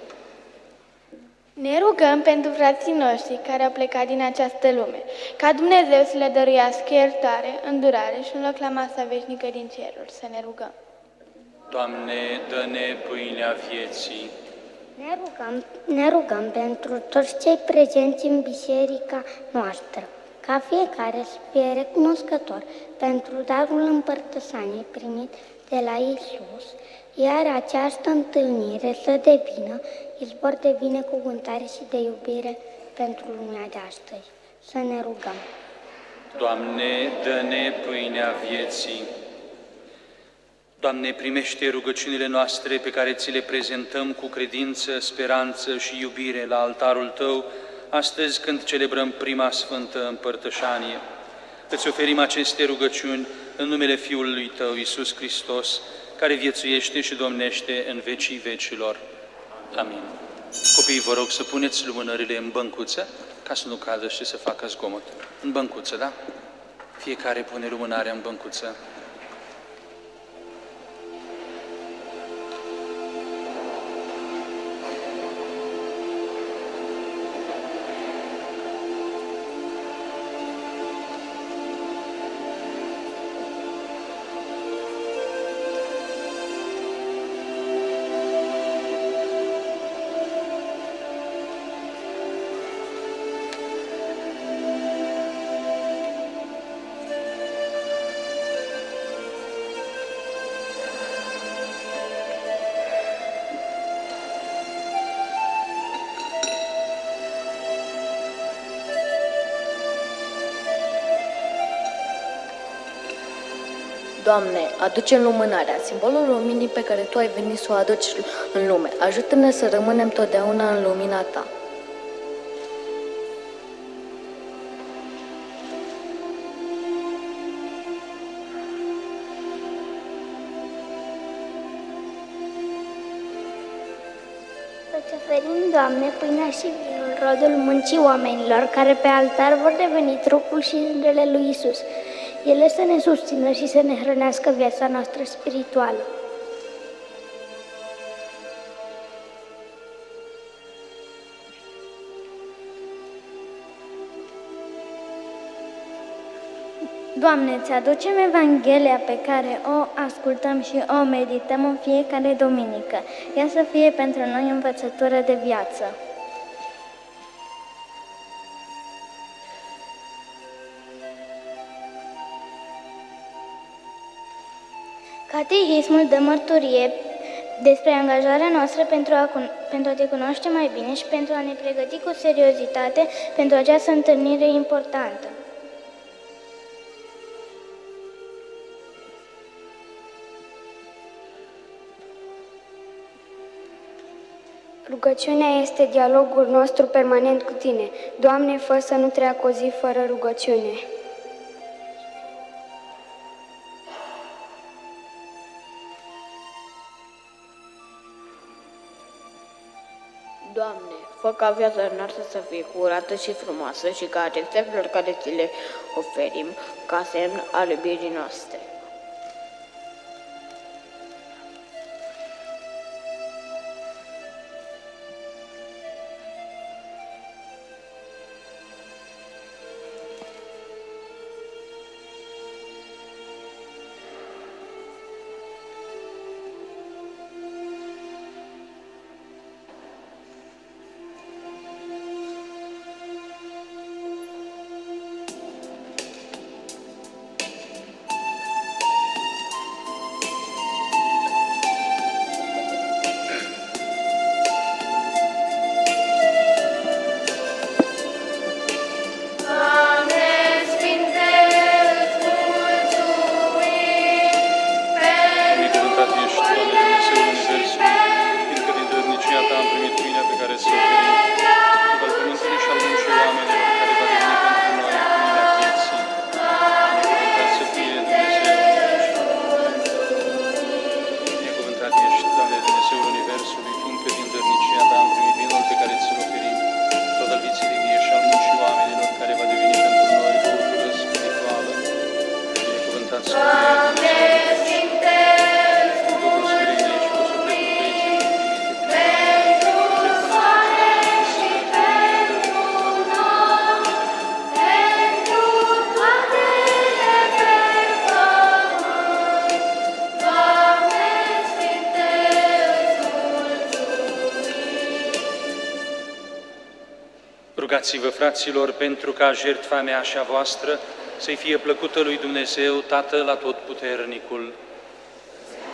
Ne rugăm pentru frații noștri care au plecat din această lume, ca Dumnezeu să le dăruiască iertare, îndurare și un loc la masa veșnică din ceruri. Să ne rugăm. Doamne, dă-ne pâinea vieții! Ne rugăm, ne rugăm pentru toți cei prezenți în biserica noastră, ca fiecare să fie recunoscător pentru darul împărtășaniei primit de la Isus, iar această întâlnire să devină izvor de binecuvântare și de iubire pentru lumea de astăzi. Să ne rugăm. Doamne, dă-ne pâinea vieții. Doamne, primește rugăciunile noastre pe care ți le prezentăm cu credință, speranță și iubire la altarul Tău, astăzi când celebrăm prima Sfântă Împărtășanie. Îți oferim aceste rugăciuni în numele Fiului Tău, Iisus Hristos, care viețuiește și domnește în vecii vecilor. Amin. Copiii, vă rog să puneți lumânările în băncuță, ca să nu cadă și să facă zgomot. În băncuță, da? Fiecare pune lumânarea în băncuță. Doamne, aduce-mi lumânarea, simbolul luminii pe care Tu ai venit să o aduci în lume. Ajută-ne să rămânem totdeauna în lumina Ta. Îți oferim, Doamne, pâinea și vinul, rodul muncii oamenilor, care pe altar vor deveni trupul și sângele lui Isus. Ele să ne susțină și să ne hrănească viața noastră spirituală. Doamne, îți aducem Evanghelia pe care o ascultăm și o medităm în fiecare duminică. Ea să fie pentru noi învățătură de viață. Catehismul dă mărturie despre angajarea noastră pentru a, pentru a te cunoaște mai bine și pentru a ne pregăti cu seriozitate pentru această întâlnire importantă. Rugăciunea este dialogul nostru permanent cu Tine. Doamne, fă să nu treacă o zi fără rugăciune. Doamne, fă ca viața noastră să fie curată și frumoasă și ca rețetele care ți le oferim ca semn al iubirii noastre. Rugați-vă, fraților, pentru ca jertfa mea și a voastră să-i fie plăcută lui Dumnezeu, Tatăl Atotputernicul.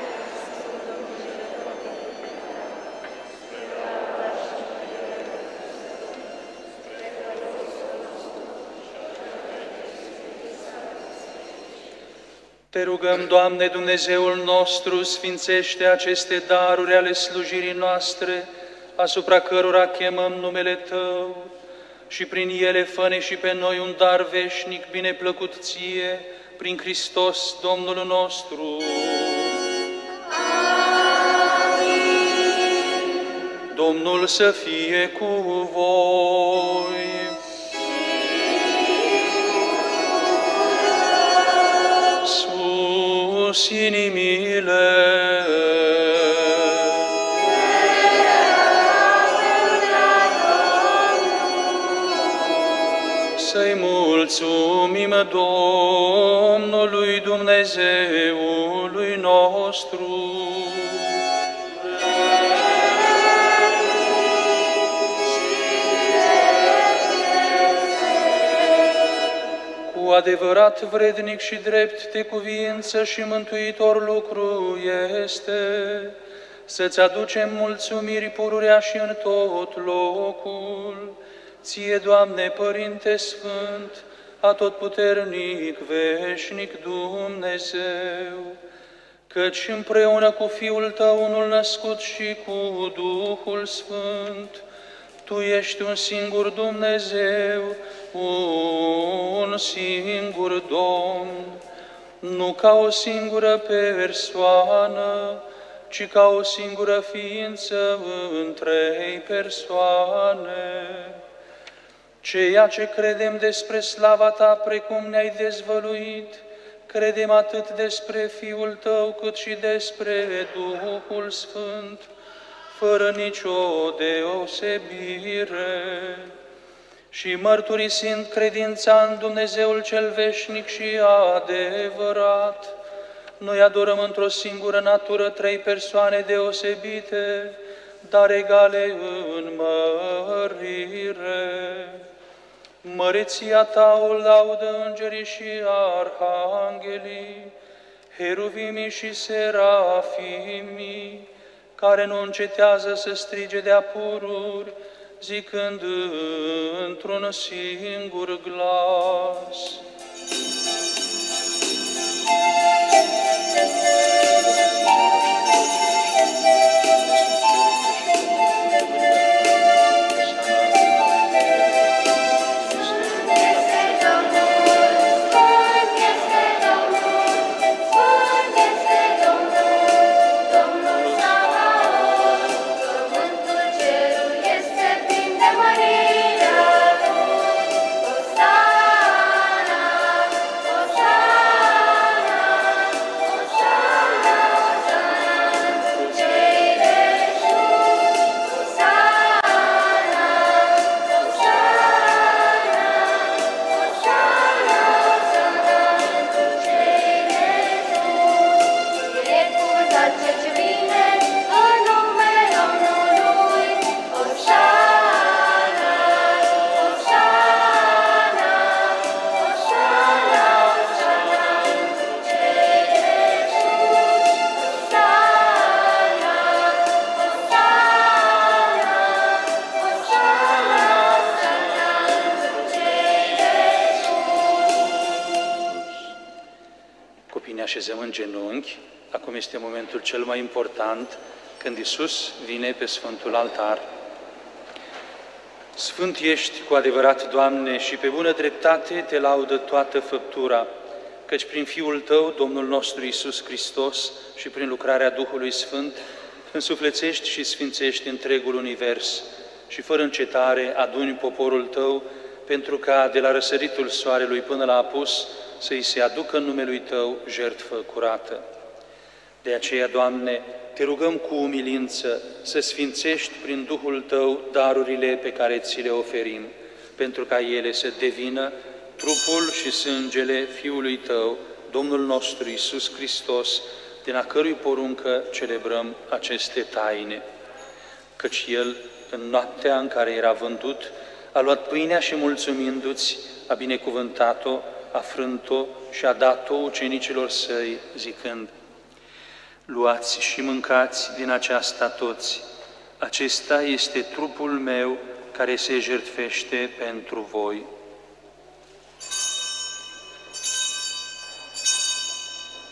Te rugăm, Doamne Dumnezeul nostru, sfințește aceste daruri ale slujirii noastre, asupra cărora chemăm numele Tău, și prin ele fă-ne și pe noi un dar veșnic, bineplăcut Ție, prin Hristos Domnul nostru. Amin. Domnul să fie cu voi. Sus inimile. Să-i mulțumim Domnului Dumnezeului nostru. Cu adevărat vrednic și drept de cuviință și mântuitor lucru este să-ți aducem mulțumiri pururea și în tot locul, Ție, Doamne, Părinte Sfânt, atotputernic, veșnic Dumnezeu, căci împreună cu Fiul Tău, unul născut și cu Duhul Sfânt, Tu ești un singur Dumnezeu, un singur Domn, nu ca o singură persoană, ci ca o singură ființă în trei persoane. Ceea ce credem despre slava Ta, precum ne-ai dezvăluit, credem atât despre Fiul Tău, cât și despre Duhul Sfânt, fără nicio deosebire. Și mărturisind credința în Dumnezeul cel veșnic și adevărat, noi adorăm într-o singură natură trei persoane deosebite, dar egale în mărire. Măreția Ta o laudă îngerii și arhanghelii, heruvimii și serafimii, care nu încetează să strige de-a pururi, zicând într-un singur glas. Așezăm în genunchi. Acum este momentul cel mai important, când Iisus vine pe Sfântul Altar. Sfânt ești cu adevărat, Doamne, și pe bună dreptate Te laudă toată făptura, căci prin Fiul Tău, Domnul nostru Iisus Hristos, și prin lucrarea Duhului Sfânt, însuflețești și sfințești întregul univers și fără încetare aduni poporul Tău, pentru ca de la răsăritul soarelui până la apus să-i se aducă în numele Tău jertfă curată. De aceea, Doamne, Te rugăm cu umilință să sfințești prin Duhul Tău darurile pe care Ți le oferim, pentru ca ele să devină trupul și sângele Fiului Tău, Domnul nostru Iisus Hristos, din a cărui poruncă celebrăm aceste taine. Căci El, în noaptea în care era vândut, a luat pâinea și mulțumindu-ți, a binecuvântat-o, a frânt-o și a dat-o ucenicilor Săi, zicând: luați și mâncați din aceasta toți, acesta este trupul meu care se jertfește pentru voi.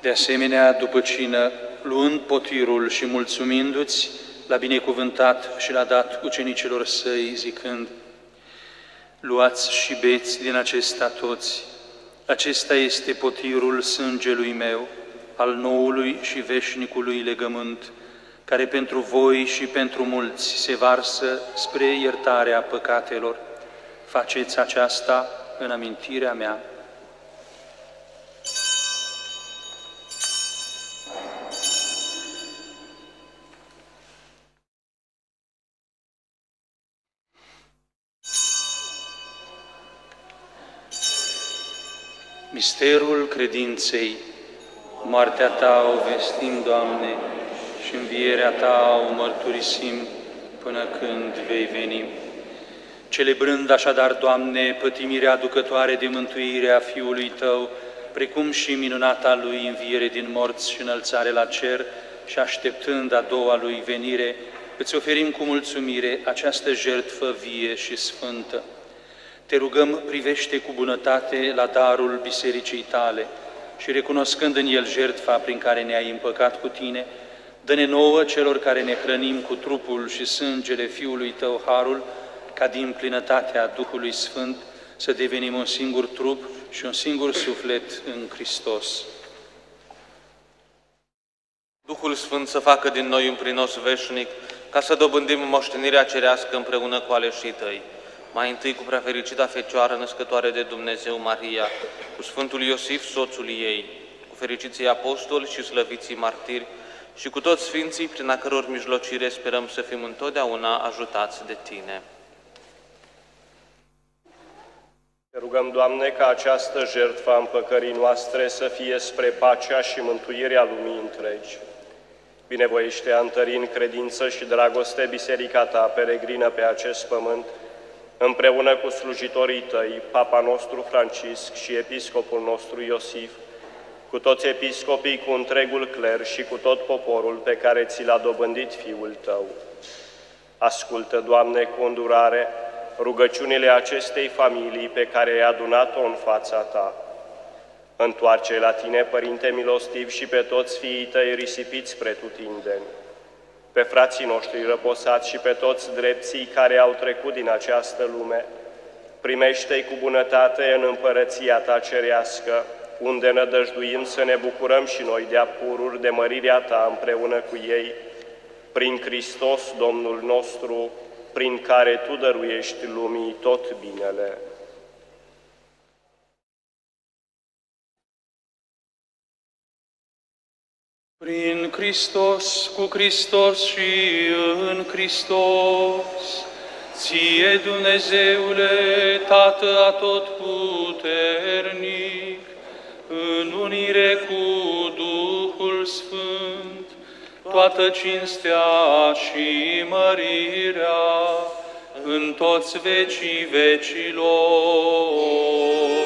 De asemenea, după cină, luând potirul și mulțumindu-ți, l-a binecuvântat și l-a dat ucenicilor săi, zicând: luați și beți din acesta toți. Acesta este potirul sângelui meu, al noului și veșnicului legământ, care pentru voi și pentru mulți se varsă spre iertarea păcatelor. Faceți aceasta în amintirea mea. Misterul credinței. Moartea Ta o vestim, Doamne, și învierea Ta o mărturisim până când vei veni. Celebrând așadar, Doamne, pătimirea aducătoare de mântuire a Fiului Tău, precum și minunata Lui înviere din morți și înălțare la cer, și așteptând a doua Lui venire, îți oferim cu mulțumire această jertfă vie și sfântă. Te rugăm, privește cu bunătate la darul bisericii Tale și, recunoscând în el jertfa prin care ne-ai împăcat cu Tine, dă-ne nouă, celor care ne hrănim cu trupul și sângele Fiului Tău, harul, ca din plinătatea Duhului Sfânt să devenim un singur trup și un singur suflet în Hristos. Duhul Sfânt să facă din noi un prinos veșnic, ca să dobândim moștenirea cerească împreună cu aleșii Tăi. Mai întâi cu preafericita Fecioară născătoare de Dumnezeu Maria, cu Sfântul Iosif, soțul ei, cu fericiții apostoli și slăviții martiri și cu toți sfinții, prin a căror mijlocire sperăm să fim întotdeauna ajutați de Tine. Te rugăm, Doamne, ca această jertfă a împăcării noastre să fie spre pacea și mântuirea lumii întregi. Binevoiește a întări în credință și dragoste biserica Ta peregrină pe acest pământ, împreună cu slujitorii Tăi, Papa nostru Francisc și Episcopul nostru Iosif, cu toți episcopii, cu întregul cler și cu tot poporul pe care ți l-a dobândit Fiul Tău. Ascultă, Doamne, cu îndurare rugăciunile acestei familii pe care ai adunat-o în fața Ta. Întoarce la Tine, Părinte milostiv, și pe toți fiii Tăi risipiți spre tutindeni, pe frații noștri răposați și pe toți drepții care au trecut din această lume. Primește-i cu bunătate în împărăția Ta cerească, unde nădăjduim să ne bucurăm și noi de apururi de mărirea Ta împreună cu ei, prin Hristos Domnul nostru, prin care Tu dăruiești lumii tot binele. Prin Hristos, cu Hristos și în Hristos, Ție, Dumnezeule, Tată atotputernic, în unire cu Duhul Sfânt, toată cinstea și mărirea în toți vecii vecilor.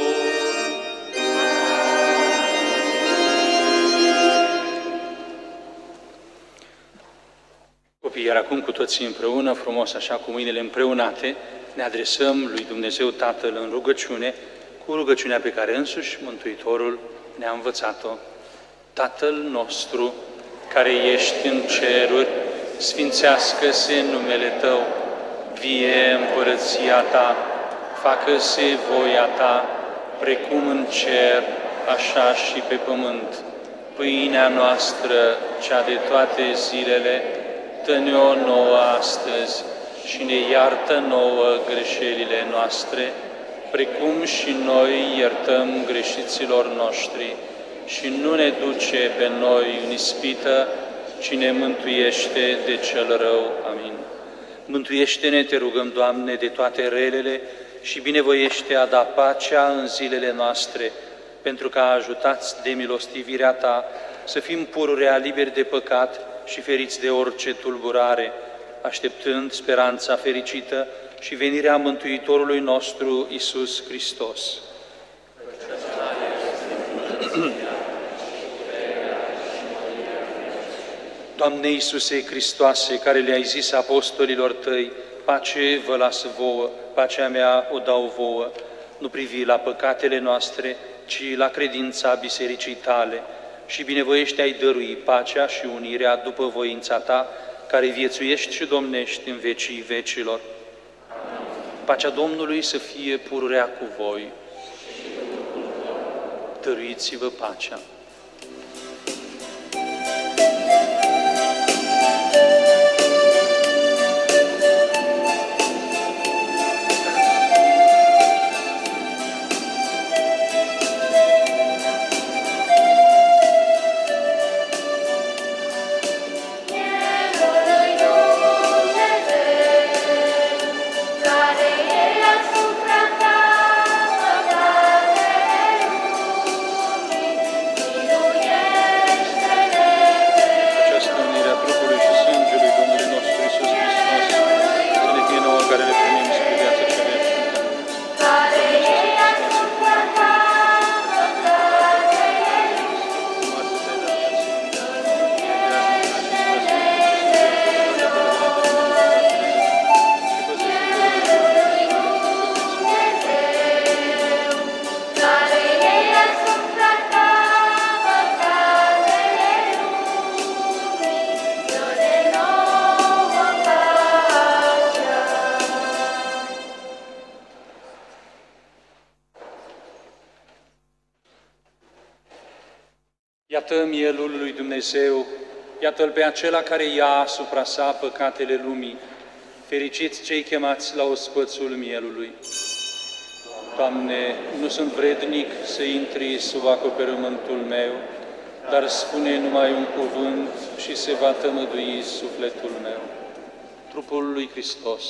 Copii, iar acum cu toții împreună, frumos, așa cu mâinile împreunate, ne adresăm lui Dumnezeu Tatăl în rugăciune, cu rugăciunea pe care însuși Mântuitorul ne-a învățat-o. Tatăl nostru, care ești în ceruri, sfințească-se numele Tău, vie împărăția Ta, facă-se voia Ta, precum în cer, așa și pe pământ. Pâinea noastră, cea de toate zilele, dă-ne-o nouă astăzi și ne iartă nouă greșelile noastre, precum și noi iertăm greșiților noștri. Și nu ne duce pe noi în ispită, ci ne mântuiește de cel rău. Amin. Mântuiește-ne, te rugăm, Doamne, de toate relele și binevoiește a da pacea în zilele noastre, pentru că ajutați de milostivirea Ta să fim pururea liberi de păcat și feriți de orice tulburare, așteptând speranța fericită și venirea Mântuitorului nostru, Iisus Hristos. Doamne Iisuse Hristoase, care le-ai zis apostolilor Tăi, pace vă las vouă, pacea mea o dau vouă, nu privi la păcatele noastre, ci la credința Bisericii Tale și binevoiește ai dărui pacea și unirea după voința Ta, care viețuiești și domnești în vecii vecilor. Pacea Domnului să fie pururea cu voi. Dăruiți-vă pacea. Iată mielul lui Dumnezeu, iată-L pe acela care ia asupra sa păcatele lumii. Fericiți cei chemați la ospățul mielului. Doamne, nu sunt vrednic să intri sub acoperământul meu, dar spune numai un cuvânt și se va tămădui sufletul meu. Trupul lui Hristos.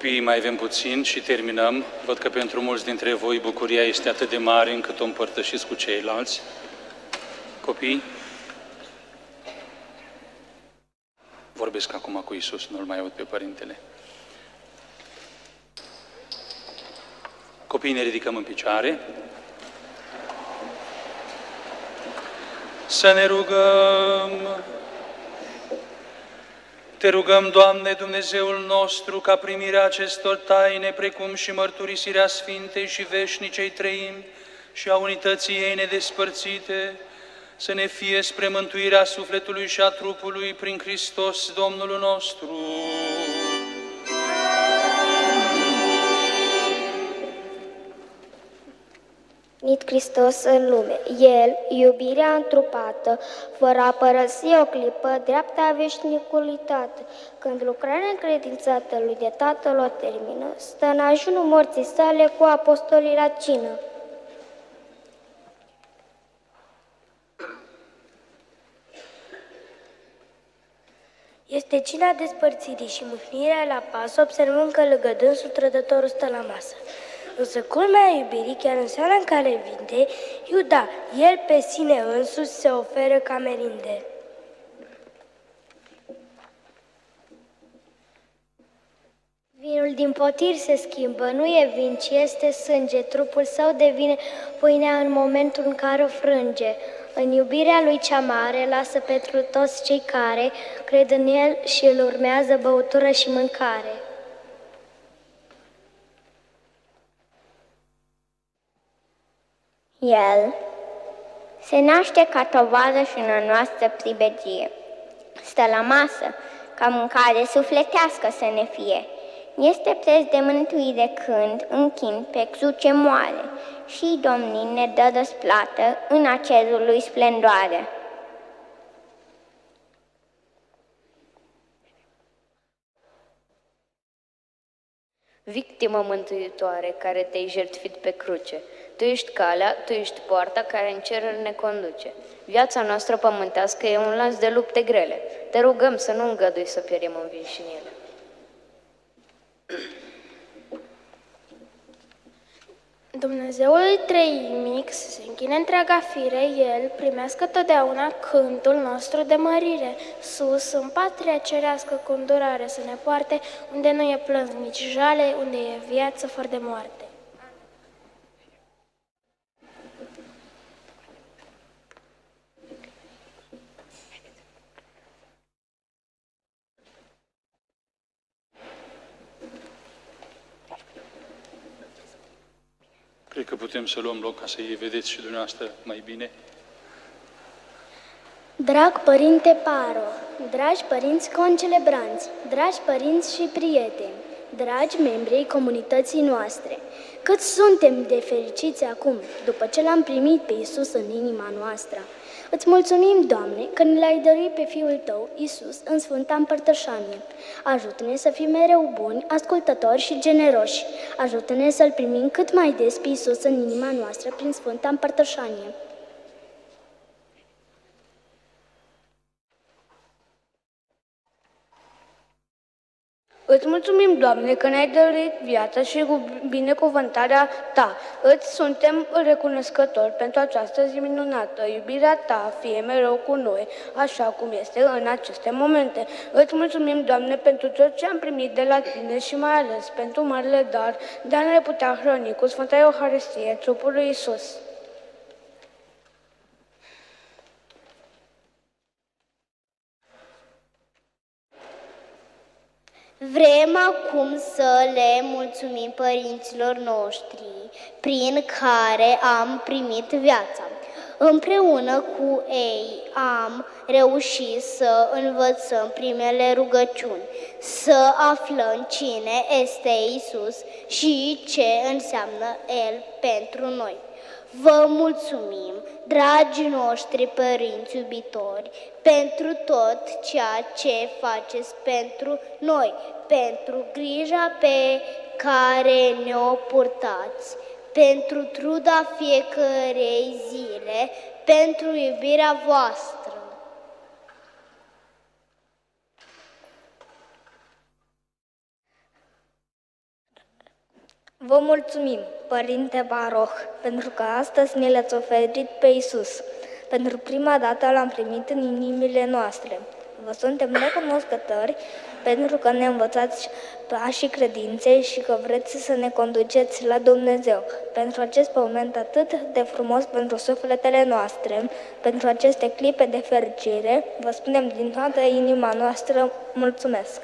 Copiii, mai avem puțin și terminăm. Văd că pentru mulți dintre voi bucuria este atât de mare încât o împărtășiți cu ceilalți. Copii, vorbesc acum cu Iisus, nu-L mai aud pe Părintele. Copiii, ne ridicăm în picioare. Să ne rugăm. Te rugăm, Doamne, Dumnezeul nostru, ca primirea acestor taine, precum și mărturisirea Sfintei și Veșnicei Treimi și a unității ei nedespărțite, să ne fie spre mântuirea sufletului și a trupului prin Hristos Domnul nostru. Venit Hristos în lume, El, iubirea întrupată, fără a părăsi o clipă, dreapta veșnicului Tată, când lucrarea încredințată lui de Tatăl o termină, stă în ajunul morții sale cu apostolii la cină. Este cina despărțirii și mâhnirea la pas, observând că lângă dânsul trădătorul stă la masă. Însă culmea iubirii, chiar în seara în care vinde, Iuda, el pe sine însuși se oferă ca merinde. Vinul din potir se schimbă, nu e vin, ci este sânge. Trupul său devine pâinea în momentul în care o frânge. În iubirea lui cea mare lasă pentru toți cei care cred în el și îl urmează băutură și mâncare. El se naște ca tovază și în noastră pribegie. Stă la masă, ca mâncare sufletească să ne fie. Este preț de mântuire când, în chin, pe cruce moare și Domnul ne dă răsplată în acerul lui splendoare. Victimă mântuitoare care te-ai jertfit pe cruce, Tu ești calea, Tu ești poarta care în cerul ne conduce. Viața noastră pământească e un lanț de lupte grele. Te rugăm să nu îngădui să pierim învinși în ele. Dumnezeului treimic se închine întreaga fire, El primească totdeauna cântul nostru de mărire. Sus, în patria cerească cu îndurare să ne poarte, unde nu e plâns nici jale, unde e viață fără de moarte. Cred că putem să luăm loc ca să-i vedeți și dumneavoastră mai bine. Drag Părinte Paro, dragi părinți concelebranți, dragi părinți și prieteni, dragi membri ai comunității noastre, cât suntem de fericiți acum, după ce l-am primit pe Iisus în inima noastră. Îți mulțumim, Doamne, că ne l-ai dăruit pe Fiul Tău, Iisus, în Sfânta Împărtășanie. Ajută-ne să fim mereu buni, ascultători și generoși. Ajută-ne să-L primim cât mai des pe Iisus în inima noastră prin Sfânta Împărtășanie. Îți mulțumim, Doamne, că ne-ai dăruit viața și cu binecuvântarea Ta. Îți suntem recunoscători pentru această zi minunată. Iubirea Ta fie mereu cu noi, așa cum este în aceste momente. Îți mulțumim, Doamne, pentru tot ce am primit de la Tine și mai ales pentru marele dar de a ne putea hrăni cu Sfânta Euharistie, trupul lui Iisus. Vrem acum să le mulțumim părinților noștri, prin care am primit viața. Împreună cu ei am reușit să învățăm primele rugăciuni, să aflăm cine este Iisus și ce înseamnă El pentru noi. Vă mulțumim, dragii noștri părinți iubitori, pentru tot ceea ce faceți pentru noi, pentru grija pe care ne-o purtați, pentru truda fiecărei zile, pentru iubirea voastră. Vă mulțumim, Părinte Baroh, pentru că astăzi ne l-ați oferit pe Iisus. Pentru prima dată l-am primit în inimile noastre. Vă suntem recunoscători pentru că ne învățați pașii credinței și că vreți să ne conduceți la Dumnezeu. Pentru acest moment atât de frumos pentru sufletele noastre, pentru aceste clipe de fericire, vă spunem din toată inima noastră, mulțumesc!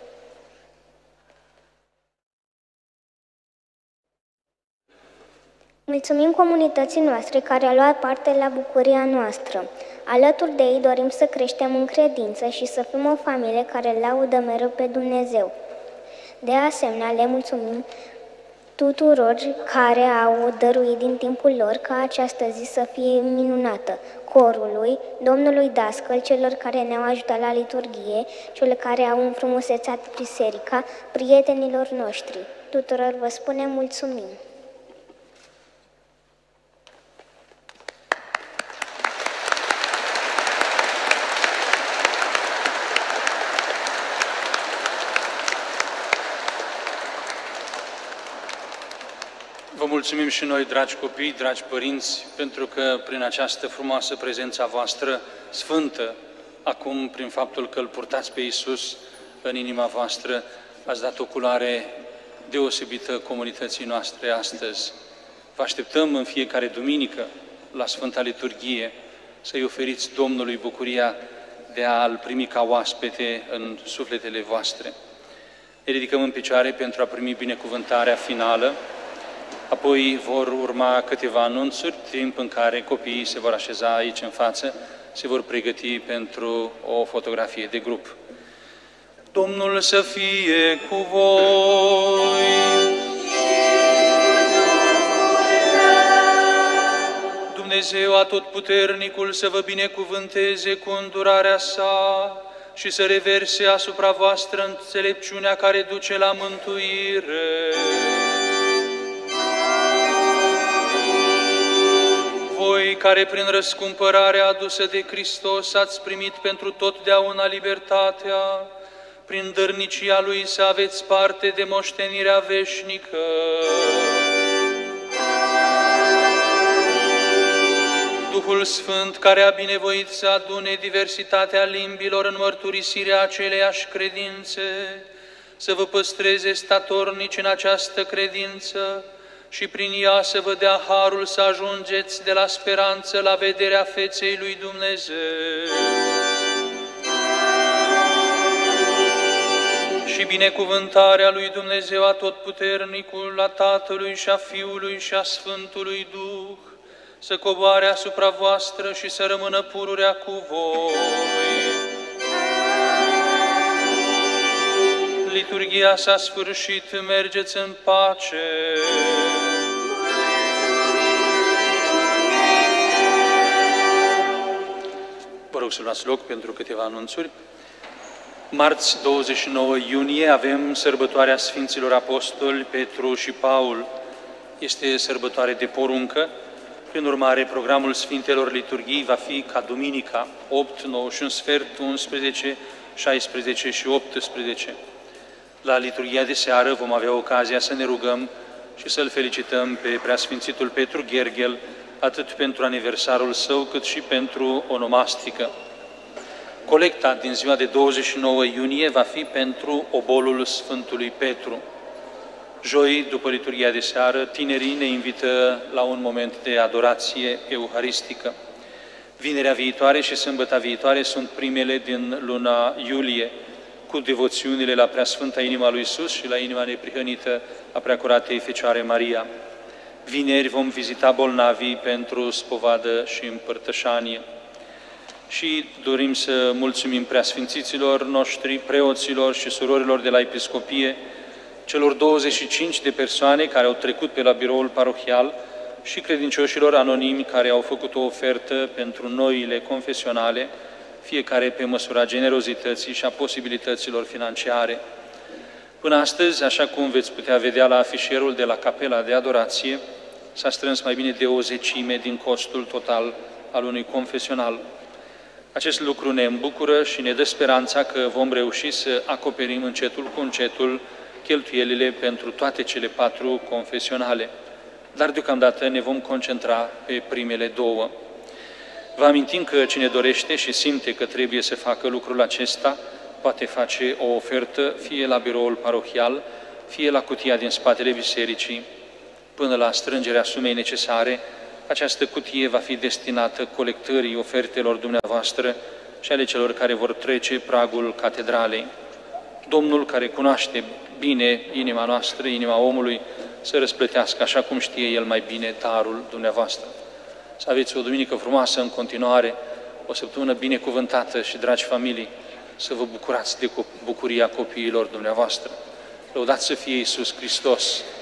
Mulțumim comunității noastre care a luat parte la bucuria noastră. Alături de ei dorim să creștem în credință și să fim o familie care laudă mereu pe Dumnezeu. De asemenea, le mulțumim tuturor care au dăruit din timpul lor ca această zi să fie minunată. Corului, domnului Dascăl, celor care ne-au ajutat la liturghie, celor care au înfrumusețat biserica, prietenilor noștri. Tuturor vă spunem mulțumim! Vă mulțumim și noi, dragi copii, dragi părinți, pentru că prin această frumoasă prezența voastră sfântă, acum prin faptul că îl purtați pe Iisus în inima voastră, ați dat o culoare deosebită comunității noastre astăzi. Vă așteptăm în fiecare duminică la Sfânta Liturghie să-i oferiți Domnului bucuria de a-L primi ca oaspete în sufletele voastre. Ne ridicăm în picioare pentru a primi binecuvântarea finală. Apoi vor urma câteva anunțuri, timp în care copiii se vor așeza aici în față, se vor pregăti pentru o fotografie de grup. Domnul să fie cu voi! Dumnezeu Atotputernicul să vă binecuvânteze cu îndurarea sa și să reverse asupra voastră înțelepciunea care duce la mântuire. Voi care prin răscumpărarea adusă de Hristos ați primit pentru totdeauna libertatea, prin dărnicia Lui să aveți parte de moștenirea veșnică. Duhul Sfânt, care a binevoit să adune diversitatea limbilor în mărturisirea aceleiași credințe, să vă păstreze statornici în această credință, și prin ea să vă dea harul să ajungeți de la speranță la vederea feței lui Dumnezeu. Și binecuvântarea lui Dumnezeu Atotputernicul, a Tatălui și a Fiului și a Sfântului Duh, să coboare asupra voastră și să rămână pururea cu voi. Liturghia s-a sfârșit, mergeți în pace. Vă rog să luați loc pentru câteva anunțuri. Marți, douăzeci și nouă iunie, avem sărbătoarea Sfinților Apostoli Petru și Paul. Este sărbătoare de poruncă. Prin urmare, programul Sfintelor Liturghii va fi ca duminica, opt, nouă și un sfert, unsprezece, șaisprezece și optsprezece. La liturghia de seară vom avea ocazia să ne rugăm și să-L felicităm pe Preasfințitul Petru Gherghel, atât pentru aniversarul său, cât și pentru onomastică. Colecta din ziua de douăzeci și nouă iunie va fi pentru obolul Sfântului Petru. Joi, după liturghia de seară, tinerii ne invită la un moment de adorație euharistică. Vinerea viitoare și sâmbăta viitoare sunt primele din luna iulie, cu devoțiunile la Preasfânta Inima lui Iisus și la inima neprihănită a Preacuratei Fecioare Maria. Vineri vom vizita bolnavii pentru spovadă și împărtășanie. Și dorim să mulțumim preasfințiților noștri, preoților și surorilor de la Episcopie, celor douăzeci și cinci de persoane care au trecut pe la biroul parohial și credincioșilor anonimi care au făcut o ofertă pentru noile confesionale, fiecare pe măsura generozității și a posibilităților financiare. Până astăzi, așa cum veți putea vedea la afișierul de la Capela de Adorație, s-a strâns mai bine de o zecime din costul total al unui confesional. Acest lucru ne îmbucură și ne dă speranța că vom reuși să acoperim încetul cu încetul cheltuielile pentru toate cele patru confesionale, dar deocamdată ne vom concentra pe primele două. Vă amintim că cine dorește și simte că trebuie să facă lucrul acesta, poate face o ofertă fie la biroul parohial, fie la cutia din spatele bisericii. Până la strângerea sumei necesare, această cutie va fi destinată colectării ofertelor dumneavoastră și ale celor care vor trece pragul catedralei. Domnul, care cunoaște bine inima noastră, inima omului, să răsplătească așa cum știe El mai bine darul dumneavoastră. Să aveți o duminică frumoasă în continuare, o săptămână binecuvântată și, dragi familii, să vă bucurați de bucuria copiilor dumneavoastră. Lăudați să fie Iisus Hristos!